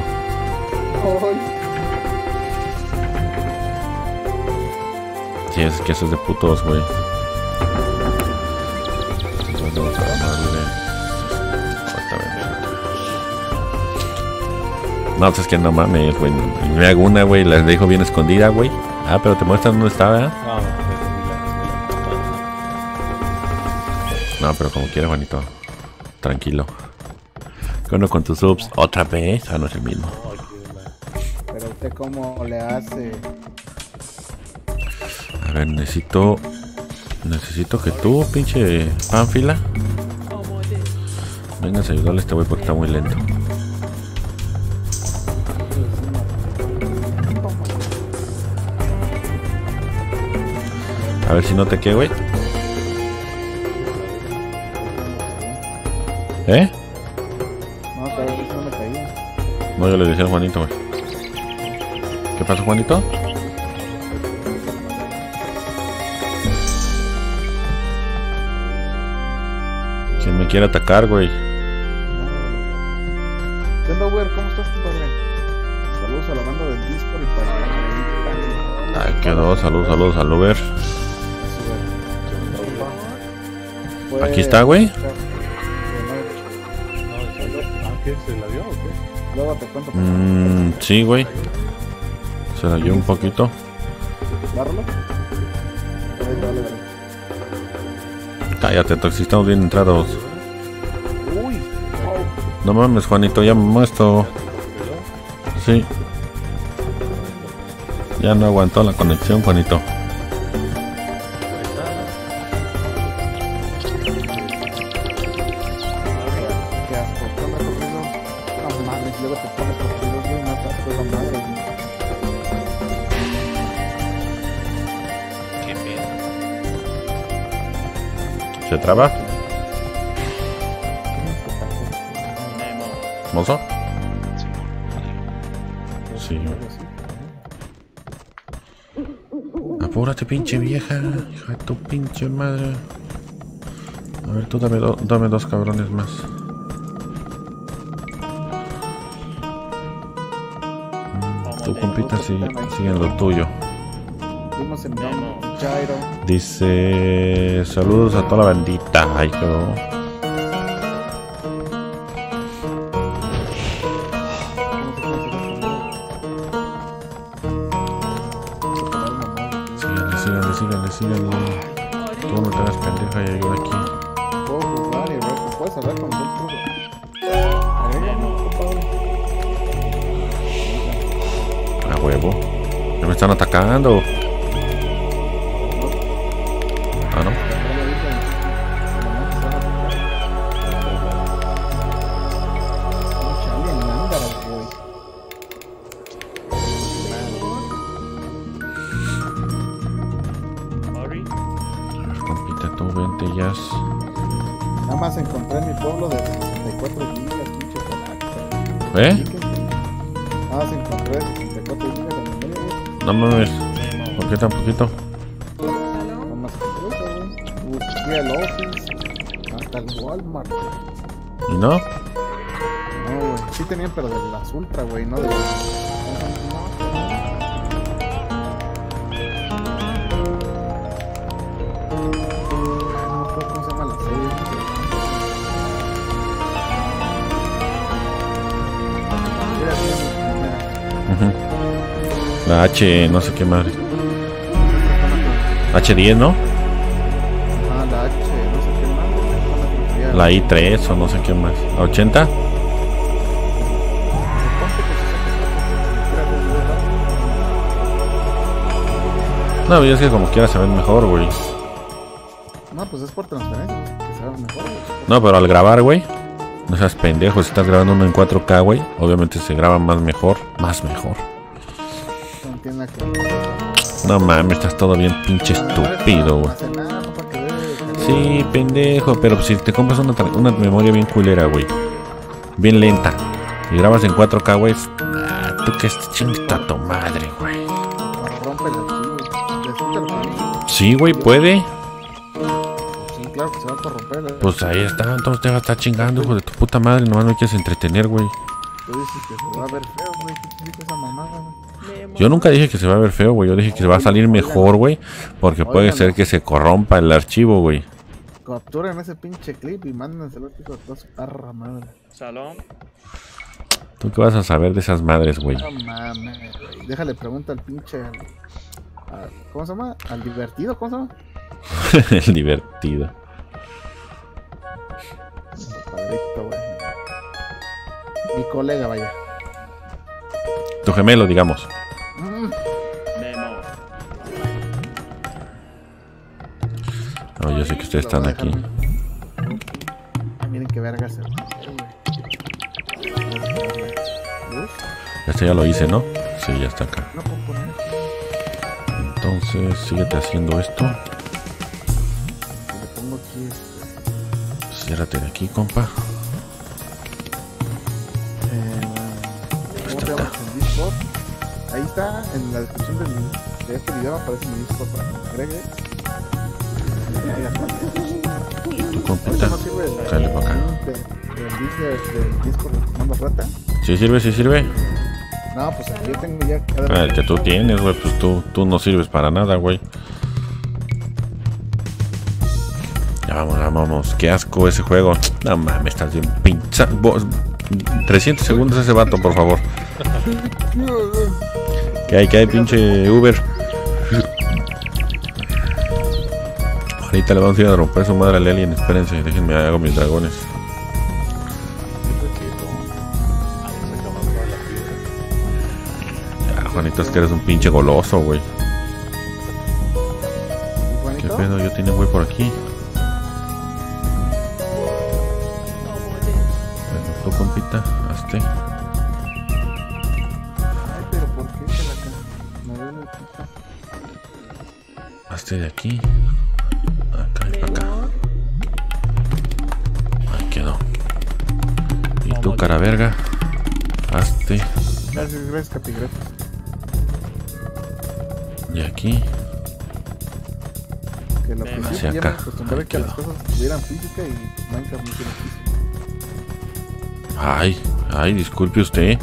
Sí, es que eso es de putos, güey. No, pues es que no mames, güey. Me hago una, güey, la dejo bien escondida, güey. Ah, pero te muestran dónde está, ¿verdad? No, pero como quiera, Juanito. Tranquilo. ¿Qué onda con tus subs? ¿Otra vez? Ah, no es el mismo. Pero usted cómo le hace. A ver, necesito que tú, pinche Pánfila, vengas a ayudarle a este güey porque está muy lento. A ver si no te quede, güey. ¿Eh? No, a ver si no me caía. No, yo le decía a Juanito, güey. ¿Qué pasó, Juanito? ¿Quién me quiere atacar, güey? ¿Qué onda, güey? ¿Cómo estás, compadre? Saludos a la banda del Discord y para... Ahí quedó, saludos al Uber. Aquí está, güey. ¿Qué? ¿Se la dio o qué? Luego te cuento. Sí, güey. Se la dio un poquito. ¿Darlo? Dale. Cállate, Toxi, estamos bien entrados. Uy. No mames, Juanito, ya me muestro. Sí. Ya no aguantó la conexión, Juanito. ¿Se traba? ¿Mozo? Sí. Apúrate, pinche vieja. Hija de tu pinche madre. A ver, tú dame dos cabrones más. Tu compita sigue en lo tuyo. Dice saludos a toda la bandita. Ay, quedó. síganle. Tú no te hagas pendeja y ayuda aquí. Puedo jugar y ver, puedes hablar con Don Truco. Agrégame, compadre. A huevo. Ya me están atacando. Ah, no. Compita tú, vente ya. Nada más encontré en mi pueblo de 64 gigas, pinche colapso. Nada más encontré 64 gigas de memoria, güey. No mames. ¿Por qué tan poquito? Nada más encontré eso, güey. Busqué el Office, hasta el Walmart. ¿Y no? No, güey. Sí tenían, pero de las Ultra, güey, no de las... ¿Cómo se llama la serie? La H, no sé qué madre. H10, ¿no? Ah, la H, no sé qué más. La I3 o no sé qué más. ¿A 80? No, es que como quiera se ven mejor, güey. No, pues es por transferencia, que se ven mejor, güey. No, pero al grabar, güey. No seas pendejo, si estás grabando uno en 4K, güey. Obviamente se graba más mejor. Más mejor. No tiene nada que ver. No mames, estás todo bien pinche estúpido, güey. Sí, pendejo, pero si te compras una memoria bien culera, güey. Bien lenta. Y grabas en 4K, güey. Tú que chingada tu madre, güey. Rompe el archivo. Sí, güey, puede. Sí, claro que se va a corromper. Pues ahí está, entonces te va a estar chingando, hijo de tu puta madre. Nomás no quieres entretener, güey. Tú dices que se va a ver feo, güey. ¿Qué te dice esa mamada, güey? Yo nunca dije que se va a ver feo, güey. Yo dije que se va a salir mejor, güey. Porque puede ser que se corrompa el archivo, güey. Capturen ese pinche clip y mándenselo a toda su perra madre. Salón. ¿Tú qué vas a saber de esas madres, güey? No mames, güey. Déjale pregunta al pinche... ¿Cómo se llama? ¿Al divertido? ¿Cómo se llama? El divertido. Padrito, güey. Mi colega, vaya. Tu gemelo, digamos. No, yo sé que ustedes están aquí. Miren qué verga se ve, Este ya lo hice, ¿no? Sí, ya está acá. Entonces, síguete haciendo esto. Le pongo aquí Ciérrate de aquí, compa. ¿Cómo te llamas en Discord? Ahí está, en la descripción de este video aparece mi Discord para que me agregues. Tu compita. Cállate para acá. ¿El Discord mando rata? ¿Sí sirve? ¿Sí sirve? No, pues aquí yo tengo ya... El que tú tienes, güey, pues tú no sirves para nada, güey. Ya vamos, qué asco ese juego. No mames, estás bien pincha. 300 segundos ese vato, por favor. ¿Qué hay, pinche Uber? Ahorita le vamos a ir a romper su madre al alien. Espérense, déjenme hago mis dragones. Ya, Juanito, es que eres un pinche goloso, güey. ¿Qué pedo? Yo tenía güey por aquí. Bueno, tú, compita, hazte. Ay, pero ¿por qué se la me duele el pito? Hazte de aquí. Acá y para acá. Ahí quedó. Y tú, cara verga, hazte. Gracias, capigrafos. Y aquí. Que lo que sí hacia ya acá. me acostumbré que las cosas tuvieran física y Minecraft no tiene física. Ay, disculpe usted.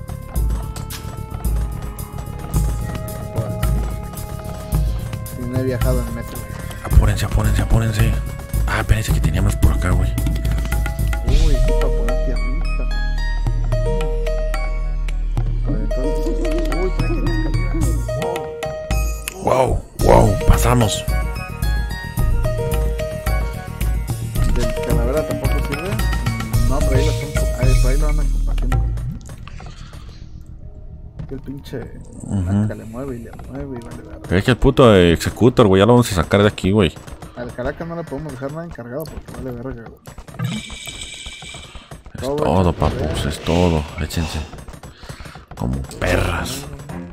Si no he viajado en metro. Apúrense. Ah, espérense que teníamos por acá, güey. Uy, aquí para poner piernita. A ver, entonces. Uy, por ahí tenía escalera. Wow, pasamos. Del calavera tampoco sirve. No, por ahí por ahí lo andan compartiendo. Que el pinche Calaca le mueve y vale verga. Es que el puto Executor, güey, ya lo vamos a sacar de aquí, güey. Al Calaca no le podemos dejar nada encargado porque vale verga, güey. Es todo, papus, es todo. Échense. Como perras.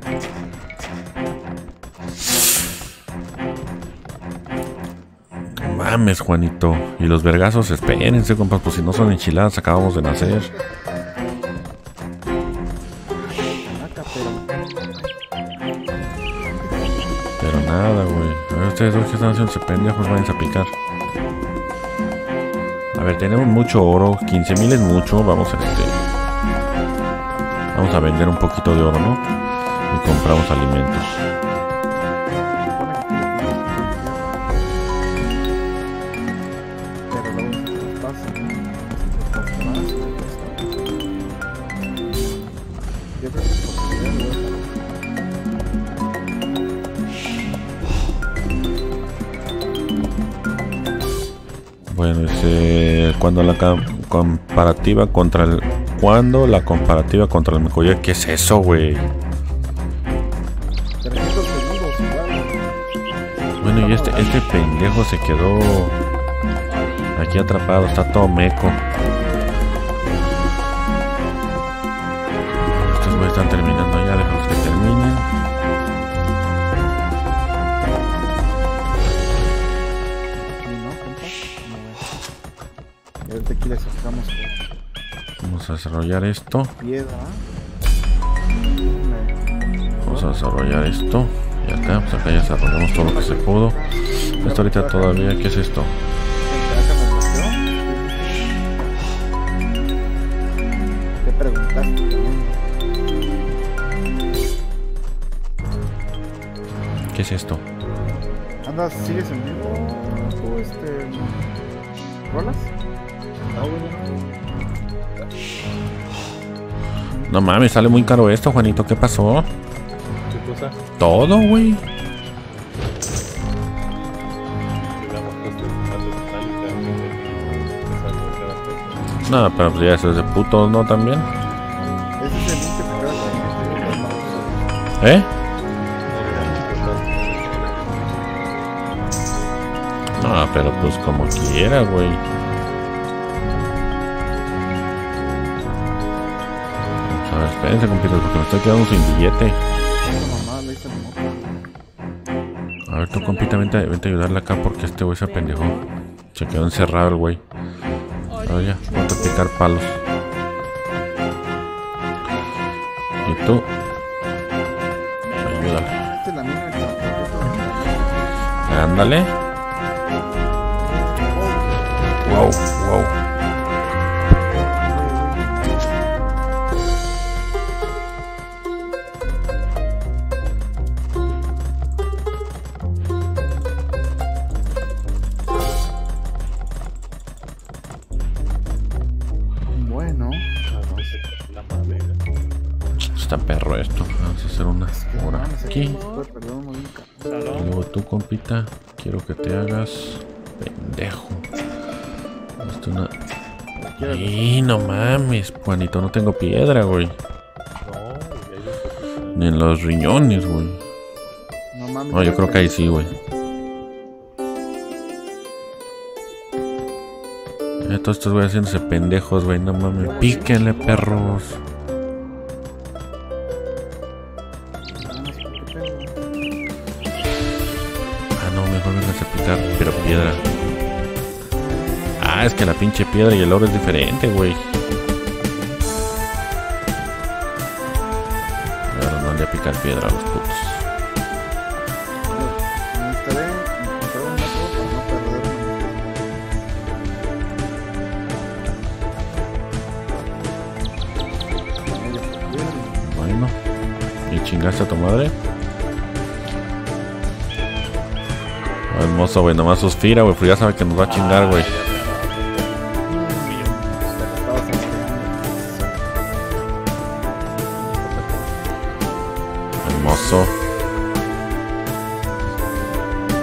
No mames, Juanito. Y los vergazos, espérense, compas, pues si no son enchiladas, acabamos de nacer. Pero nada, güey. A ver, ustedes dos que están haciendo ese pendejos, váyanse a picar. A ver, tenemos mucho oro. 15,000 es mucho. Vamos a vender un poquito de oro, ¿no? Y compramos alimentos. Bueno, dice cuando la comparativa contra el Mecoya, ¿qué es eso, güey? Bueno, y este pendejo se quedó aquí atrapado, está todo meco. Estos güeyes están terminando ya, déjalos que terminen. Aquí le sacamos. Vamos a desarrollar esto. Piedra. Vamos a desarrollar esto. Y acá, pues acá ya desarrollamos todo lo que se pudo. Esto ahorita todavía, ¿qué es esto? ¿Qué preguntaste? ¿Qué es esto? Andas, ¿sigues en vivo? ¿Tú rolas? No mames, sale muy caro esto, Juanito. ¿Qué pasó? ¿Qué cosa? Todo, güey. No, pero pues ya eso es de putos, ¿no? También. Ese es el link que ¿Eh? No, pero pues como quiera, güey. A ver, espérense, compitas, porque me estoy quedando sin billete. A ver, tú, compita, vente a ayudarle acá porque este güey se apendejó. Se quedó encerrado el güey. A ver, ya, ponte a picar palos. Y tú, ayúdale. Ándale. Wow, wow. Bueno. Está perro esto. Vamos a hacer una hora aquí. Y luego tú, compita, quiero que te hagas pendejo. Esto una... ¡Y no mames, Juanito! No tengo piedra, güey. Ni en los riñones, güey. No, yo creo que ahí sí, güey. Todos estos güeyes haciéndose pendejos, güey. No mames. Píquenle, perros. Ah, no, mejor vengas a picar, pero piedra. Ah, es que la pinche piedra y el oro es diferente, güey. Y ahora no han de picar piedra a los putos. Bueno, ¿y chingaste a tu madre? Hermoso, güey, nomás suspira, güey, pues ya sabe que nos va a chingar, güey. Hermoso.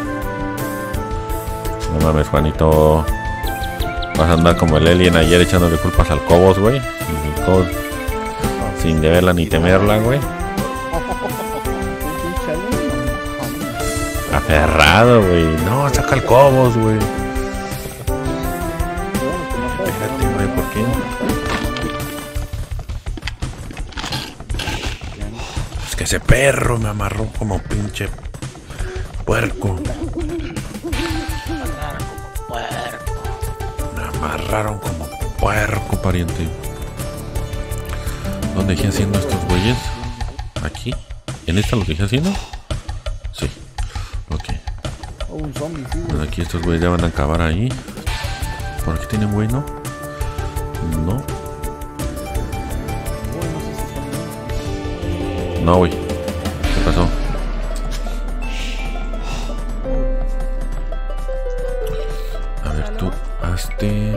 No mames, Juanito. Vas a andar como el alien ayer echándole culpas al Cobos, güey. El Cobos, sin deberla ni temerla, güey. Aferrado, güey. No, saca el Cobos, güey. Fíjate, güey, ¿por qué? Es que ese perro me amarró como pinche puerco. Me amarraron como puerco, pariente. ¿Dónde dejé haciendo estos güeyes? ¿Aquí? ¿En esta lo dejé haciendo? Sí. Ok. Bueno, aquí estos güeyes ya van a acabar ahí. ¿Por aquí tienen bueno? No. No, güey. ¿Qué pasó? A ver, tú hazte.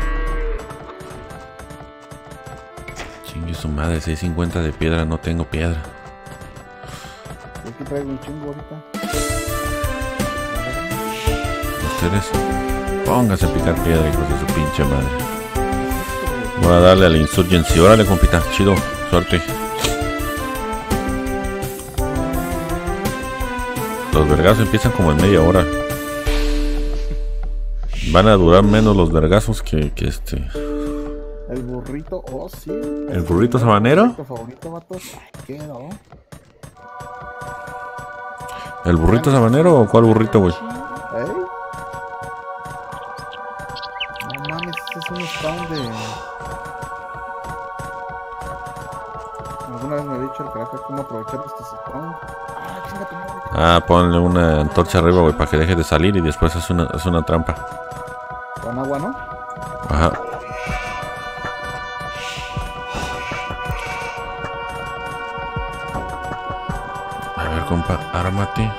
Chingue su madre, 650 de piedra, no tengo piedra. Aquí traigo un chingo ahorita. Ustedes pónganse a picar piedra, hijos de su pinche madre. Voy a darle a la Insurgency. Órale, compita, chido, suerte. Los vergazos empiezan como en media hora. Van a durar menos los vergazos que este. El burrito, oh sí. ¿El burrito sabanero? ¿Tu favorito, vatos? ¿Qué no? ¿El burrito sabanero o cuál burrito, güey? ¿Eh? No mames, ese es un spawn de... Alguna vez me ha dicho el carajo cómo aprovechar estos spawns. Ah, ponle una antorcha arriba, güey, para que deje de salir y después es una trampa. Con agua, ¿no? Ajá. A ver, compa, ármate.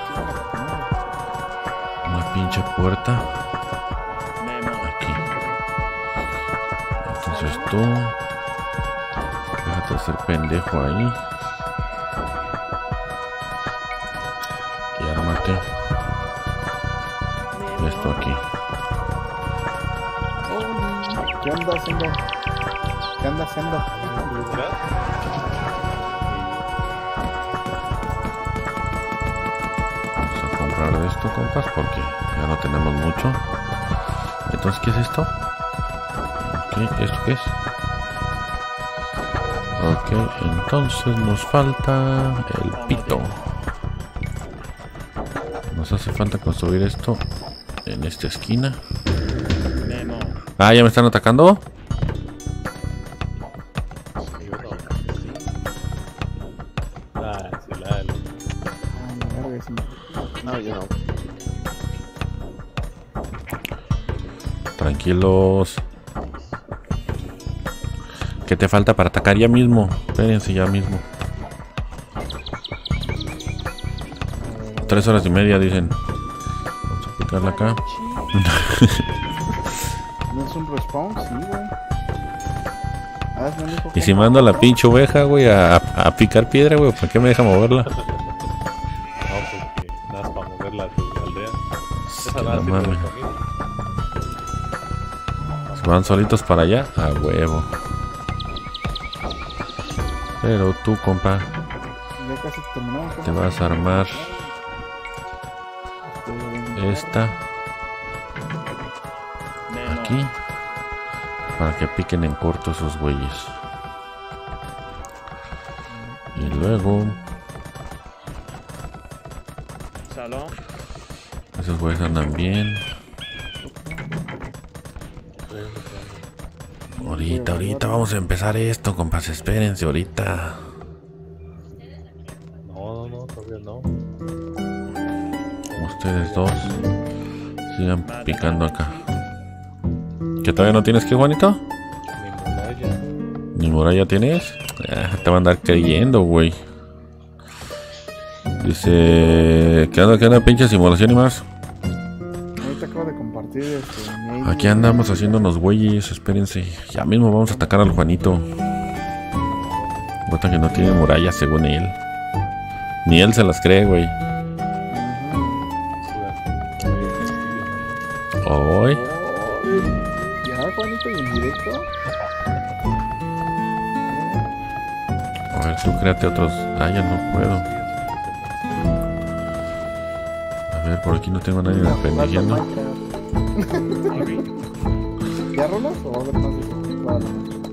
Una pinche puerta. Aquí. Entonces tú déjate de ser pendejo ahí. Y ármate. Esto aquí. ¿Qué anda haciendo? ¿Qué anda haciendo? Vamos a comprar de esto, compas, porque ya no tenemos mucho. Entonces, ¿qué es esto? Ok, ¿esto qué es? Ok, entonces nos falta el pito. Nos hace falta construir esto en esta esquina. Ah, ¿ya me están atacando? No, yo no. Tranquilos. ¿Qué te falta para atacar ya mismo? Espérense ya mismo. 3 horas y media dicen. Vamos a picarla acá. ¿No es un respawn? Sí, güey. Y si mando a la pinche oveja, güey, a picar piedra, güey, ¿para qué me deja moverla? No, porque nada más para moverla a tu aldea. Esa nada No sirve de mames. comida. Se van solitos para allá, a huevo. Pero tú, compa, Ya casi terminamos. te vas a armar esta aquí para que piquen en corto esos güeyes. Y luego esos güeyes andan bien. Ahorita vamos a empezar esto, compas, espérense ahorita. No, todavía no. Ustedes dos sigan picando acá. ¿Que todavía no tienes que, Juanito? Ni muralla. ¿Ni muralla tienes? Ah, te van a andar creyendo, güey. Dice... ¿Qué onda, pinche simulación y más? Ahorita acabo de compartir mi Aquí andamos haciéndonos güeyes, espérense. Ya mismo vamos a atacar al Juanito. Bota que no tiene muralla, según él. Ni él se las cree, güey. Hoy. Ya, Juanito, y en directo. A ver, tú créate otros. Ah, ya no puedo. A ver, por aquí no tengo a nadie pendejeando. ¿Ya rolas o va a haber más de eso? Vale.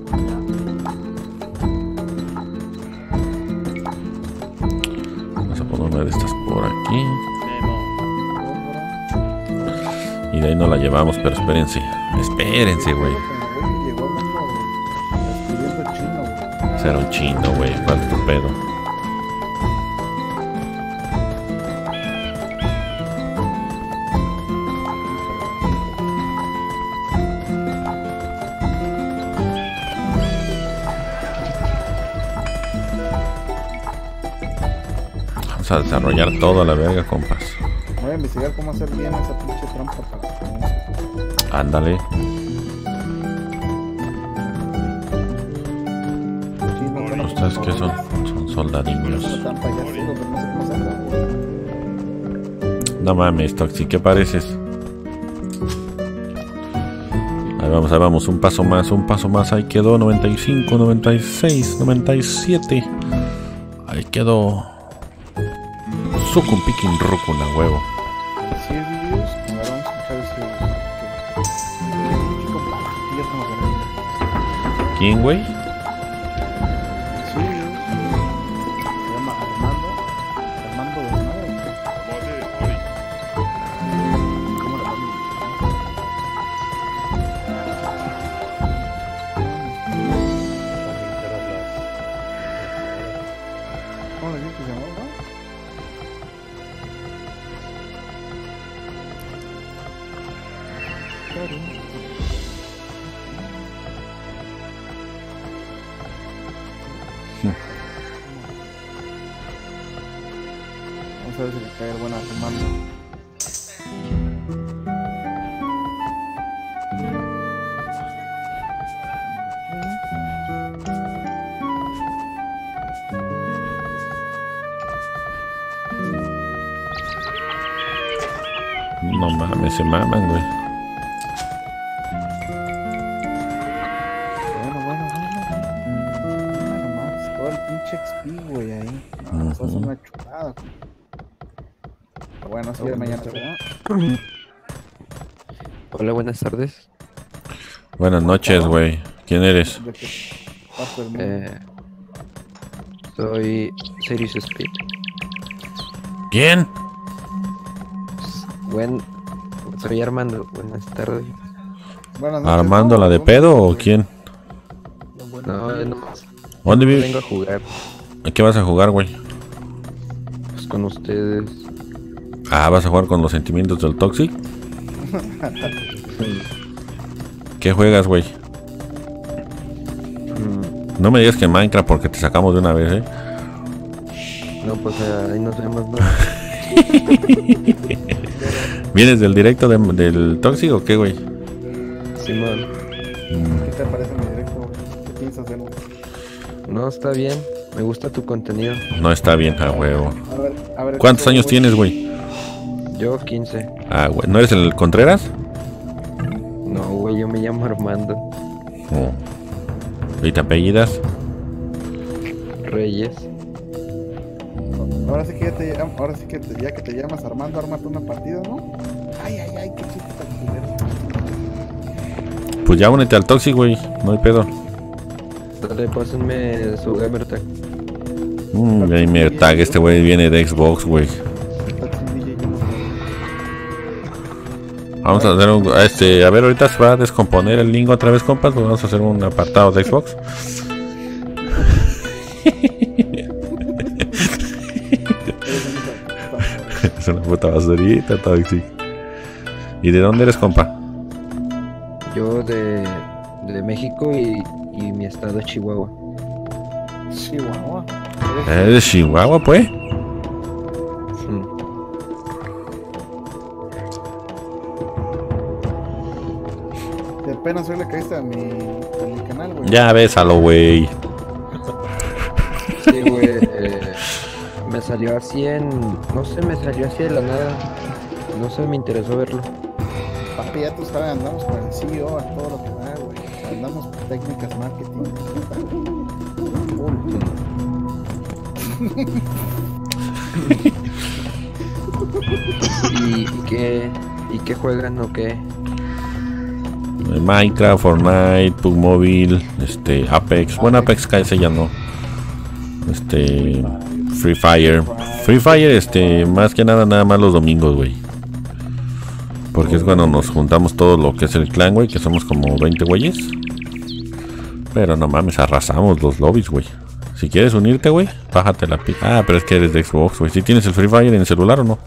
Vamos a poner una de estas por aquí. Y de ahí no la llevamos, pero espérense. Espérense, güey. Llegó el mundo escribiendo chino, güey. Será un chino, güey. ¿Cuál es tu pedo? Vamos a desarrollar todo a la verga, compas. Voy a investigar cómo hacer bien esa pinche trampa para... Ándale. ¿Ustedes qué son? Son soldadillos. No mames, Toxi, ¿qué pareces? Ahí vamos, un paso más, ahí quedó, 95, 96, 97. Ahí quedó. Sucum Pikin Rukuna, huevo. Si es videos, ahora vamos a escuchar ese... ¿Quién, güey? Se llama Armando Desmadre. ¿Cómo la vamos? ¿Cómo le dices que se llama? Vamos a ver si le cae el buen Armando. No mames, se maman, güey. Bueno. Más, todo el pinche XP, güey, ahí. No, eso es una chulada. Bueno, así de mañana, ¿verdad? Hola, buenas tardes. Buenas noches, güey. ¿Quién eres? ¿De qué parte del mundo? Soy Serious Speed. ¿Quién? Soy Armando, buenas tardes. Buenas noches, ¿Armando ¿no? la de pedo o quién? No. ¿Dónde vives? Vengo a jugar. ¿A qué vas a jugar, güey? Pues con ustedes. Ah, ¿vas a jugar con los sentimientos del Toxic? ¿Qué juegas, güey? No me digas que Minecraft porque te sacamos de una vez, ¿eh? No, pues ahí nos vemos, ¿no? ¿Vienes del directo del Toxic o qué, güey? Simón. ¿Qué te parece mi directo? ¿Qué piensas de él? No, está bien. Me gusta tu contenido. No está bien, a huevo. A ver, ¿Cuántos años tienes, güey? Yo 15. Ah, güey. ¿No eres el Contreras? No, güey, yo me llamo Armando Oh. ¿Y te apellidas? Reyes. Ahora sí que ya que te llamas Armando, ármate una partida, ¿no? Ay, qué chiste tan culero. Pues ya únete al Toxic, güey. No hay pedo. Dale, pásenme su gamertag. Gamer tag, este güey viene de Xbox, güey. Vamos a hacer a ver, ahorita se va a descomponer el link otra vez, compas. Pues vamos a hacer un apartado de Xbox. Es una puta basurita, Toxic. ¿Y de dónde eres, compa? Yo de México y mi estado es Chihuahua. Chihuahua. ¿Eres de Chihuahua, pues? De apenas hoy le caíste a mi canal, güey. Ya bésalo, güey. Sí, güey. Me salió así no sé, me salió así de la nada. No sé, me interesó verlo. Papi, ya tú sabes, andamos con el CEO a todo lo que da, güey. Andamos con técnicas marketing. ¿Y qué juegan o qué? Minecraft, Fortnite, PUBG Mobile, Apex. Bueno, Apex ese ya no. Free Fire. Free Fire, más que nada más los domingos, güey. Porque es cuando nos juntamos todo lo que es el clan, güey, que somos como 20 güeyes. Pero no mames, arrasamos los lobbies, güey. Si quieres unirte, güey, bájate la Ah, pero es que eres de Xbox, güey. ¿Sí tienes el Free Fire en el celular o no?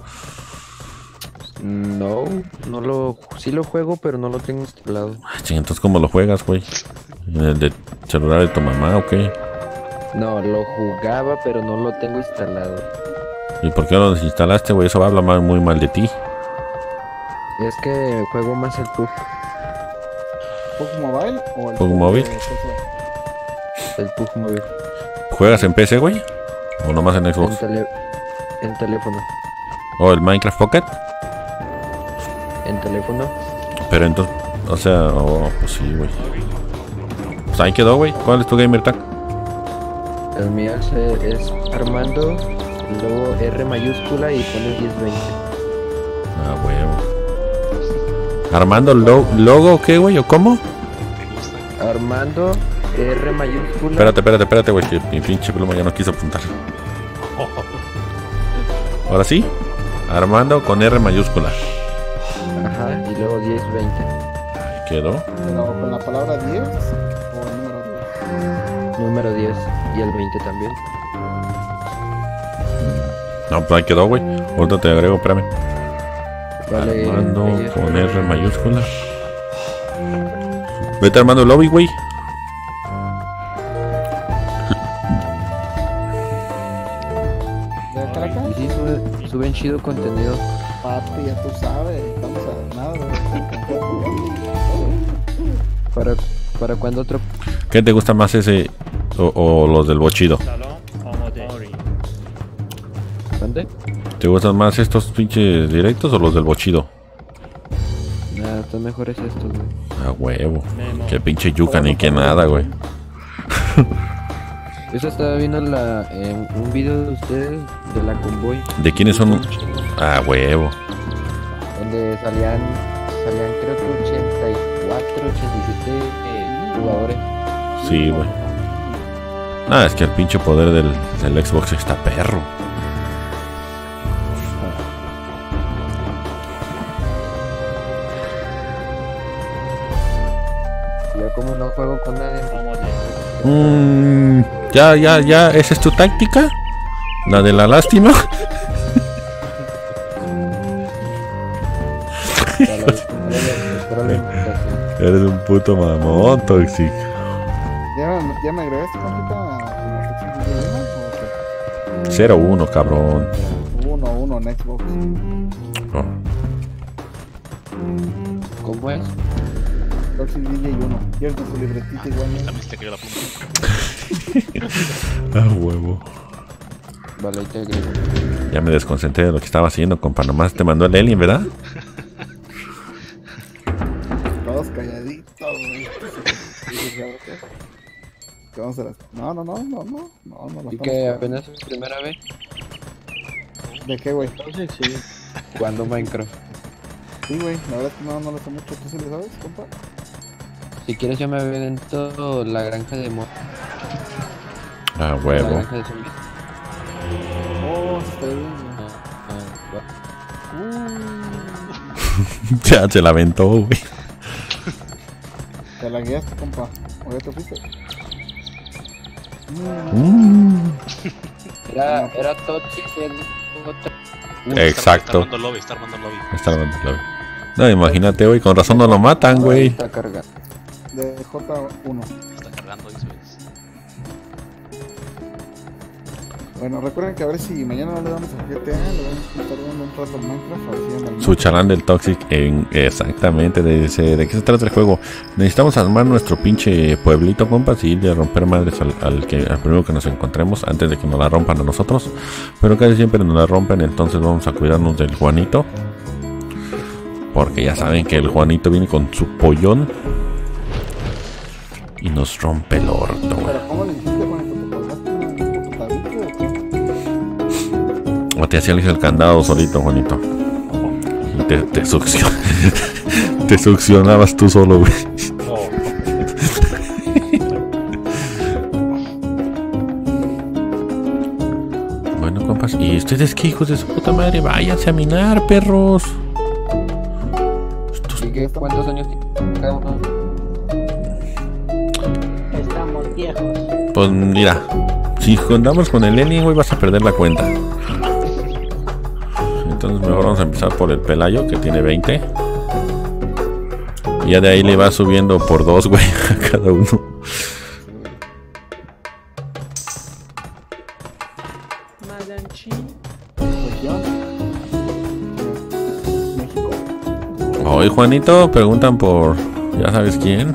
Sí lo juego, pero no lo tengo instalado. Entonces, ¿cómo lo juegas, güey? ¿En el de celular de tu mamá o qué? No, lo jugaba, pero no lo tengo instalado. ¿Y por qué lo desinstalaste, güey? Eso va a hablar muy mal de ti. Es que juego más el PUBG. ¿PUBG Mobile o el PUBG Mobile? El PUBG Mobile. ¿Juegas en PC, güey? ¿O nomás en Xbox? En teléfono. ¿O el Minecraft Pocket? En teléfono. Pero entonces, o sea, pues sí, güey. Pues ahí quedó, güey. ¿Cuál es tu gamer tag? El mío es Armando, luego R mayúscula y pone 1020. Ah, huevo. Armando logo, ¿qué, güey? ¿O cómo? Armando R mayúscula. Espérate, güey, que mi pinche pluma ya no quiso apuntar. Ahora sí. Armando con R mayúscula. Ajá, y luego 1020. Ahí quedó. ¿Pero con la palabra 10 o el número 10? Número 10 y el 20 también. No, pues ahí quedó, güey. Ahorita te agrego, espérame. Vale, Armando con R mayúscula. Vete armando el lobby, güey. Y sí, suben chido contenido. Papi, ya tú sabes, estamos a nada. ¿Para cuándo otro? ¿Qué te gusta más ese o los del bochido? ¿Dónde? ¿Te gustan más estos pinches directos o los del bochido? Nada, están mejores estos, güey. Ah, huevo. Qué pinche yuca ni que nada, güey. Eso estaba viendo un video de ustedes de la convoy. ¿De quiénes son? Ah, huevo. Donde salían creo que 84, 87 jugadores. Sí, güey. Ah, es que el pinche poder del Xbox está perro. Yo como no juego con nadie. Ya, ¿esa es tu táctica? ¿La de la lástima? Eres un puto mamón, Toxic. ¿Ya me agregaste, compita? ¿O qué? 0-1, cabrón. 1-1 en Xbox. Oh. ¿Cómo es? Toxic DJ 1. Pierdo su libretita igualmente. También te creo la pluma. Ah, huevo. Vale, ahí te agrego. Ya me desconcentré de lo que estaba haciendo, compa. Nomás te mandó el alien, ¿verdad? Todos calladitos, güey. ¿Qué vamos a hacer? No. ¿Y que apenas es primera vez? ¿De qué, güey? Sí. ¿Cuándo Minecraft? Sí, güey, la verdad es que no lo sé mucho. ¿Tú sí lo sabes, compa? Si quieres yo me avento la granja de mod. Ah, La huevo. granja de zombies. Oh, está bien. Ya se la aventó, güey. Te la guiaste, compa. ¿O ya te fuiste? Era Toxic el... Exacto. Está armando lobby, está armando lobby. Está armando lobby. No, imagínate, güey. Con razón no lo matan, güey. Está cargando. De J1. Está cargando, dice. Bueno, recuerden que a ver si mañana no le damos a GTA, le vamos a estar dando un rato al Minecraft, a ver si anda el Su chalán del Toxic, exactamente, ¿de qué se trata el juego? Necesitamos armar nuestro pinche pueblito, compas, y ir a romper madres al primero que nos encontremos, antes de que nos la rompan a nosotros. Pero casi siempre nos la rompen, entonces vamos a cuidarnos del Juanito. Porque ya saben que el Juanito viene con su pollón y nos rompe el orto, güey. Pero ¿cómo le hiciste, Juanito? ¿Te colgaste un tabique o qué? O te hacías el candado solito, Juanito. Y te te succionabas tú solo, güey. Bueno, compas, ¿y ustedes qué, hijos de su puta madre? Váyanse a minar, perros. ¿Cuántos años tiene cada uno? Estamos viejos. Pues mira, si andamos con el alien, güey, vas a perder la cuenta. Entonces mejor vamos a empezar por el Pelayo, que tiene 20. Y ya de ahí le va subiendo por 2, güey, a cada uno. Hoy, Juanito, preguntan por... ¿Ya sabes quién?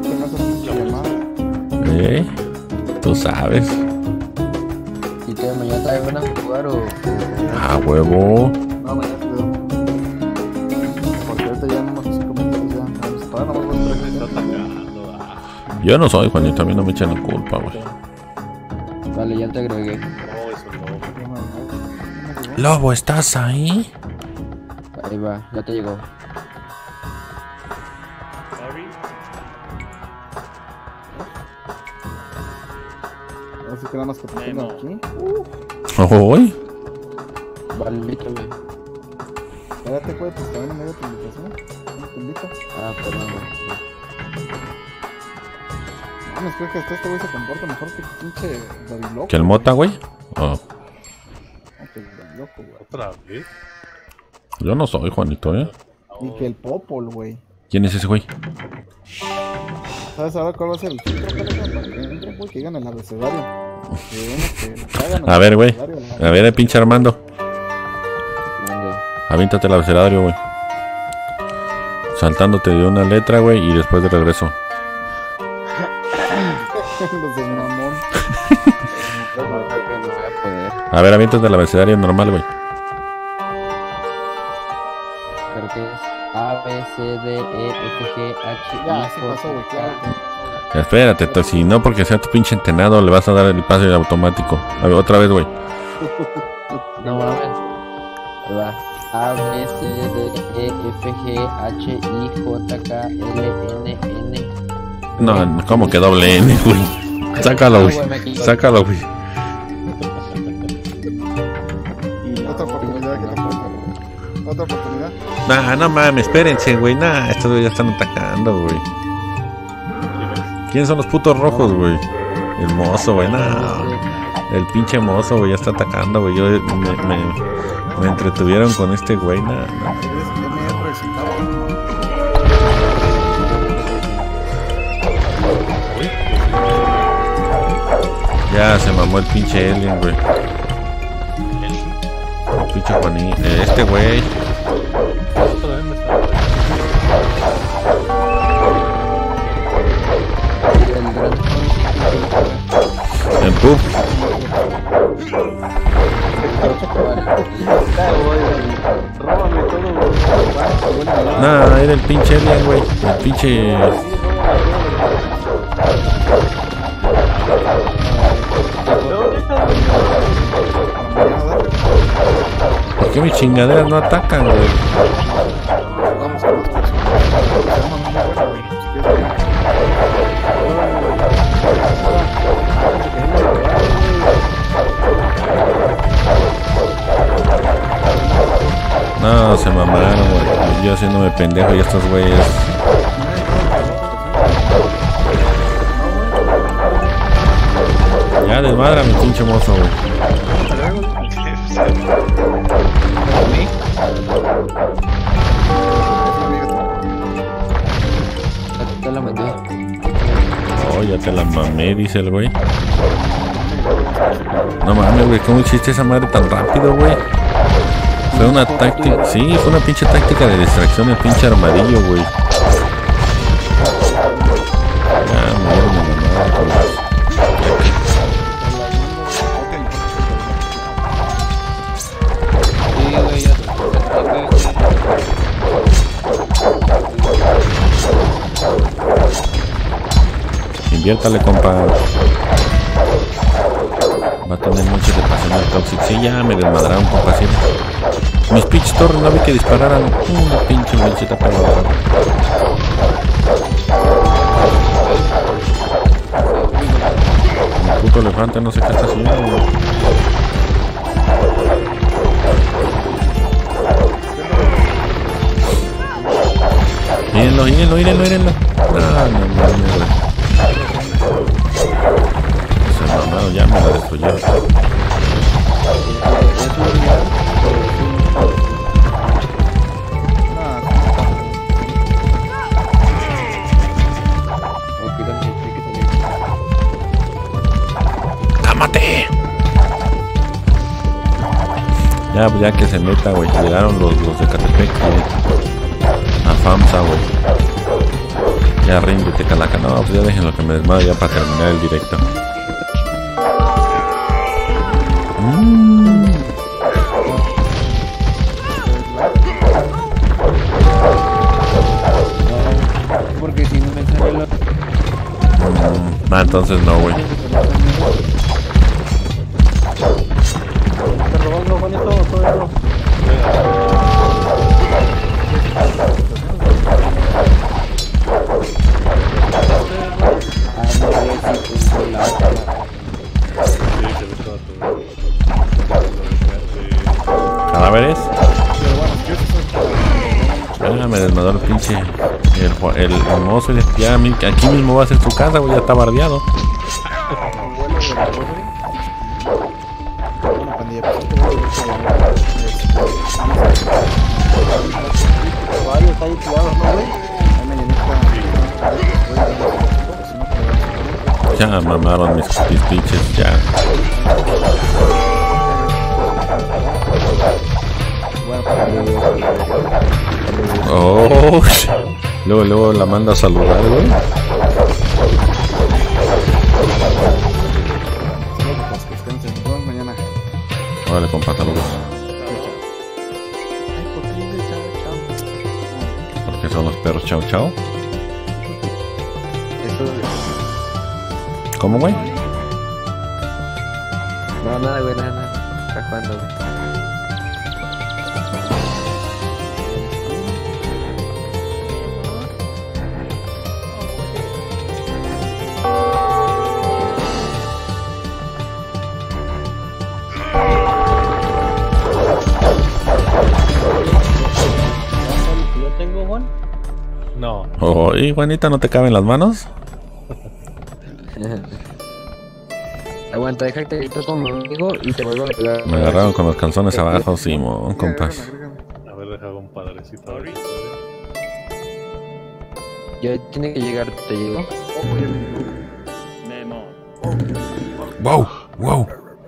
Tú sabes. ¿Y que mañana te van a jugar o...? Ah, huevo. No, mañana te doy. Porque ahorita ya no nos 5 minutos ya. Para no vamos a Yo no soy, Juanito, a mí no me echan la culpa, güey. Vale, ya te agregué. Lobo, ¿estás ahí? Ahí va, ya te llegó. Así que nada más que te tengo aquí. ¿Hoy? Vale, invítame. Espérate, güey, pues también me dio tu invitación. ¿Cómo te invito? Ah, perdón. Mames, creo que hasta este güey se comporta mejor que el pinche David Loco. ¿Que el Mota, güey? Oh. No, que el David Loco, güey. ¿Otra vez? Yo no soy, Juanito, ¿eh? Y que el Popol, güey. ¿Quién es ese güey? ¿Sabes ahora cuál va a ser el filtro, para que entren, güey? Que digan el abecedario. A ver, güey. A ver, el pinche Armando. Avíntate el abecedario, güey. Saltándote de una letra, güey, y después de regreso. Los del mamón. A ver, aviéntate el abecedario normal, güey. Creo que es A, B, C, D, E, F, G, H, I, Ya, se pasó, güey, claro. Espérate, si no porque sea tu pinche entrenado, le vas a dar el pase automático. A ver, otra vez, güey. No mames. Ahí va. A, B, C, D, E, F, G, H, I, J, K, L, N, N. No, ¿cómo que doble N, güey? Sácalo, güey. Sácalo, güey. Y otra oportunidad que tampoco. Otra oportunidad. Nah, no mames, espérense, güey. Nah, estos güey ya están atacando, güey. ¿Quién son los putos rojos, güey? El mozo, güey. Nah. El pinche mozo, güey, ya está atacando, güey. Yo me entretuvieron con este güey, nah. Ya se mamó el pinche alien, güey. El pinche Juaní. Este güey. En pub. Nah, era el pinche alien, güey. El pinche... ¿Por qué mis chingaderas no atacan, güey? No, se mamaron, güey. Yo haciéndome pendejo y estos güeyes. Ya desmadra mi pinche mozo, güey. Te la mandé. Oh, ya te la mamé, dice el güey. No mames, güey, ¿cómo hiciste esa madre tan rápido, güey? Fue una táctica, sí, fue una pinche táctica de distracción el pinche armadillo, güey. Ya, me dieron la mamada, güey. Inviértale, compa. Va a tener mucho de pasión el Toxic. Sí, ya me desmadraron, compa. Sí. Mis pinches torres no vi que dispararan. Una pinche manchita para abajo. El puto elefante no sé qué está haciendo. Mírenlo. Ah, no, mierda. Ese mamado ya me la destruyó. ¡Cámate! Ya, pues ya que se meta, güey. Llegaron los de Catepec, a FAMSA, güey. Ya ríndete, calaca. No, pues ya déjenlo que me desmadre ya para terminar el directo. Porque si no me sale la... Entonces no, güey. ¿Te robando, Juanito, o todavía no? ¿Cadáveres? Ah, me desmadó el pinche. El mozo. Ya aquí mismo va a ser su casa, güey. Ya está bardeado. Varios ahí tirados, ¿no, güey? Ya mamaron mis pinches, ya. Oh, luego la manda a saludar, güey. Órale, compa, saludos. ¿Por qué son los perros chau chau? ¿Cómo, güey? No, nada, güey, nada. ¿Para cuándo, güey? ¿Yo tengo, Juan? No. Oh, ¿y Juanita no te caben las manos? Aguanta, déjate ahí conmigo y te vuelvo a pegar. Me agarraron con los calzones abajo, Simón, compas. A ver, deja un padrecito. Ya tiene que llegar, ¿te llegó? Wow, wow.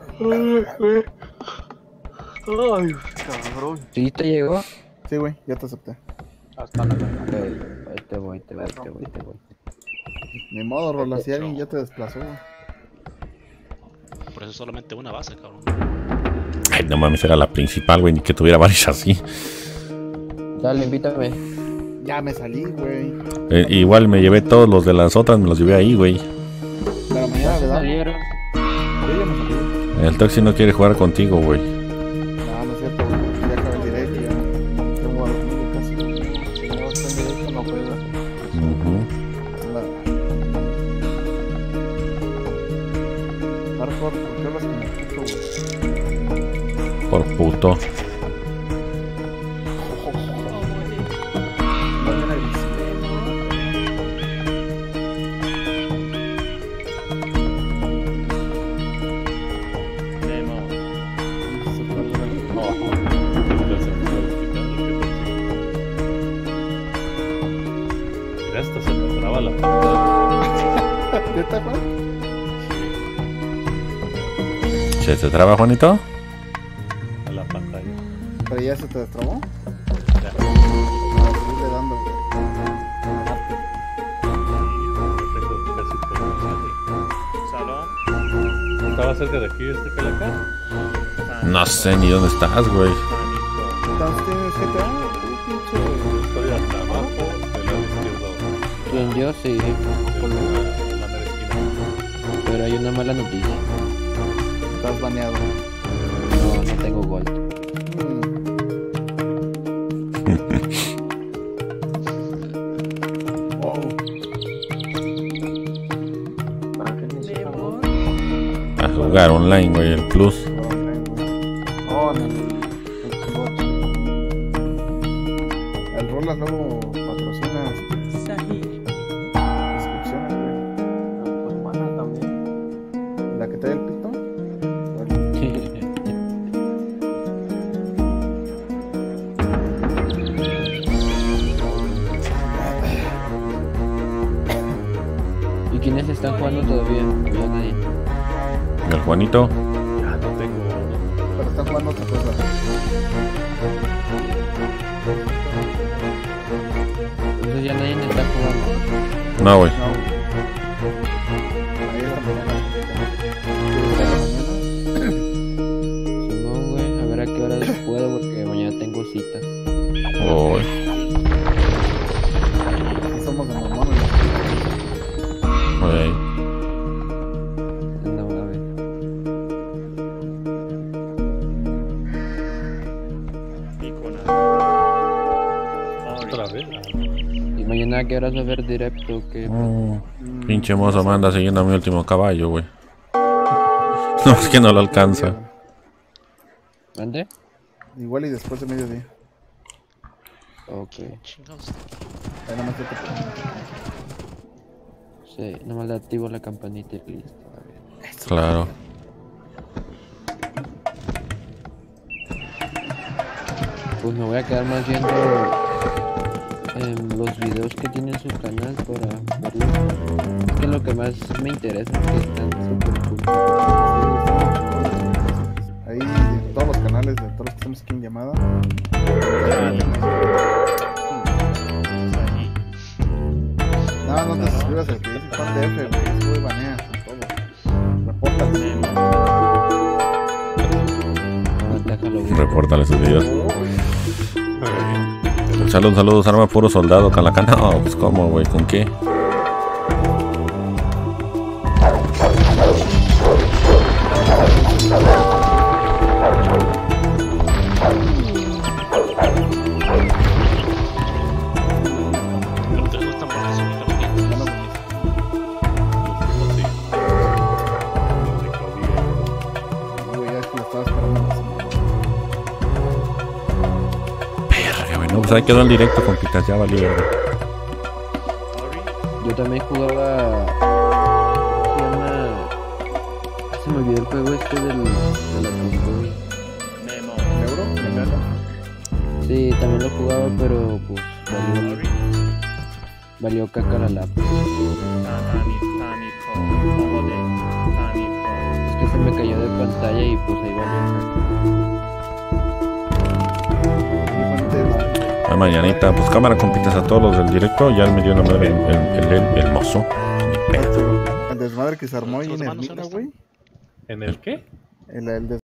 Ay, cabrón. ¿Sí te llegó? Sí, güey, ya te acepté. Hasta la Ahí te voy. Ni modo, Rola, si alguien ya te desplazó, güey. Por eso solamente una base, cabrón. Ay, no mames, era la principal, güey, ni que tuviera varias así. Dale, invítame. Ya me salí, güey. Igual me llevé todos los de las otras, me los llevé ahí, güey. Pero mañana le da. Salieron. Yo ya me salí. El Toxi no quiere jugar contigo, güey. No es cierto. Ya acabé el directo, ya. Tengo a los niños casi. Si no está en directo, no juega. Hardcore, ¿por qué hablas como puto, güey? Por puto. Mira, hasta se me traba la pantalla. ¿Neta, Juan? ¿Se te traba, Juanito? A la pantalla. ¿Pero ya se te destrabó? Ya. No, sigue dando, güey. Tengo casi todo. Salón. ¿Estaba cerca de aquí este Calaca? No sé ni dónde estás, güey. Entonces tienes GTA, Yo estoy hasta abajo del lado izquierdo. ¿Quién? Yo sí. De la mera esquina. Pero hay una mala noticia. Estás baneado. No, no tengo gold. A jugar online, güey, el plus. Oh, en el Xbox. El Rolas luego patrocina inscripciones, güey. Pues mana también. ¿La que trae el pito? ¿Y quiénes están jugando todavía? ¿O ya nadie? El Juanito. Ya no tengo. Pero están jugando otra cosa. Entonces ya nadie está jugando. No, güey. No. Ahí es la mañana. Simón, güey, a ver a qué hora puedo porque mañana tengo citas. Uy. Somos de mamones. Güey. No, a ver. Otra vez. ¿Y mañana a qué hora va a haber directo? ¿Qué? Pinche mozo me anda siguiendo a mi último caballo, güey. No, es que no lo alcanza. ¿Mande? Igual y después de mediodía. Ok. Chingados. Ahí nada más te Sí, nomás le activo la campanita y listo. A ver. Claro. Pues me voy a quedar más viendo los videos que tiene en su canal para verlos. Es que lo que más me interesa es que están súper cool. Ahí en todos los canales de todos los que estamos aquí en llamada. No te suscribas al que dice fan de F, güey. Ese güey banea todo. Repórtale. Repórtale sus videos. Saludos, arma puro soldado, Calacán. No, pues cómo, güey, ¿con qué? ¿No te gusta por eso? Güey, ya es que lo estaba esperando. Verga, güey, no, pues ahí quedó el directo, compitas, ya valió, güey. Yo también jugaba. ¿Cómo se llama? Se me olvidó el juego este de la consola. ¿Euro? Sí, también lo jugaba, pero pues valió caca la laptop. Es que se me cayó de pantalla y pues ahí valió caca. A mañanita, pues cámara, compitas, a todos los del directo. Ya me dio una madre el mozo. El desmadre que se armó ahí en el Mina, güey. ¿En el qué? El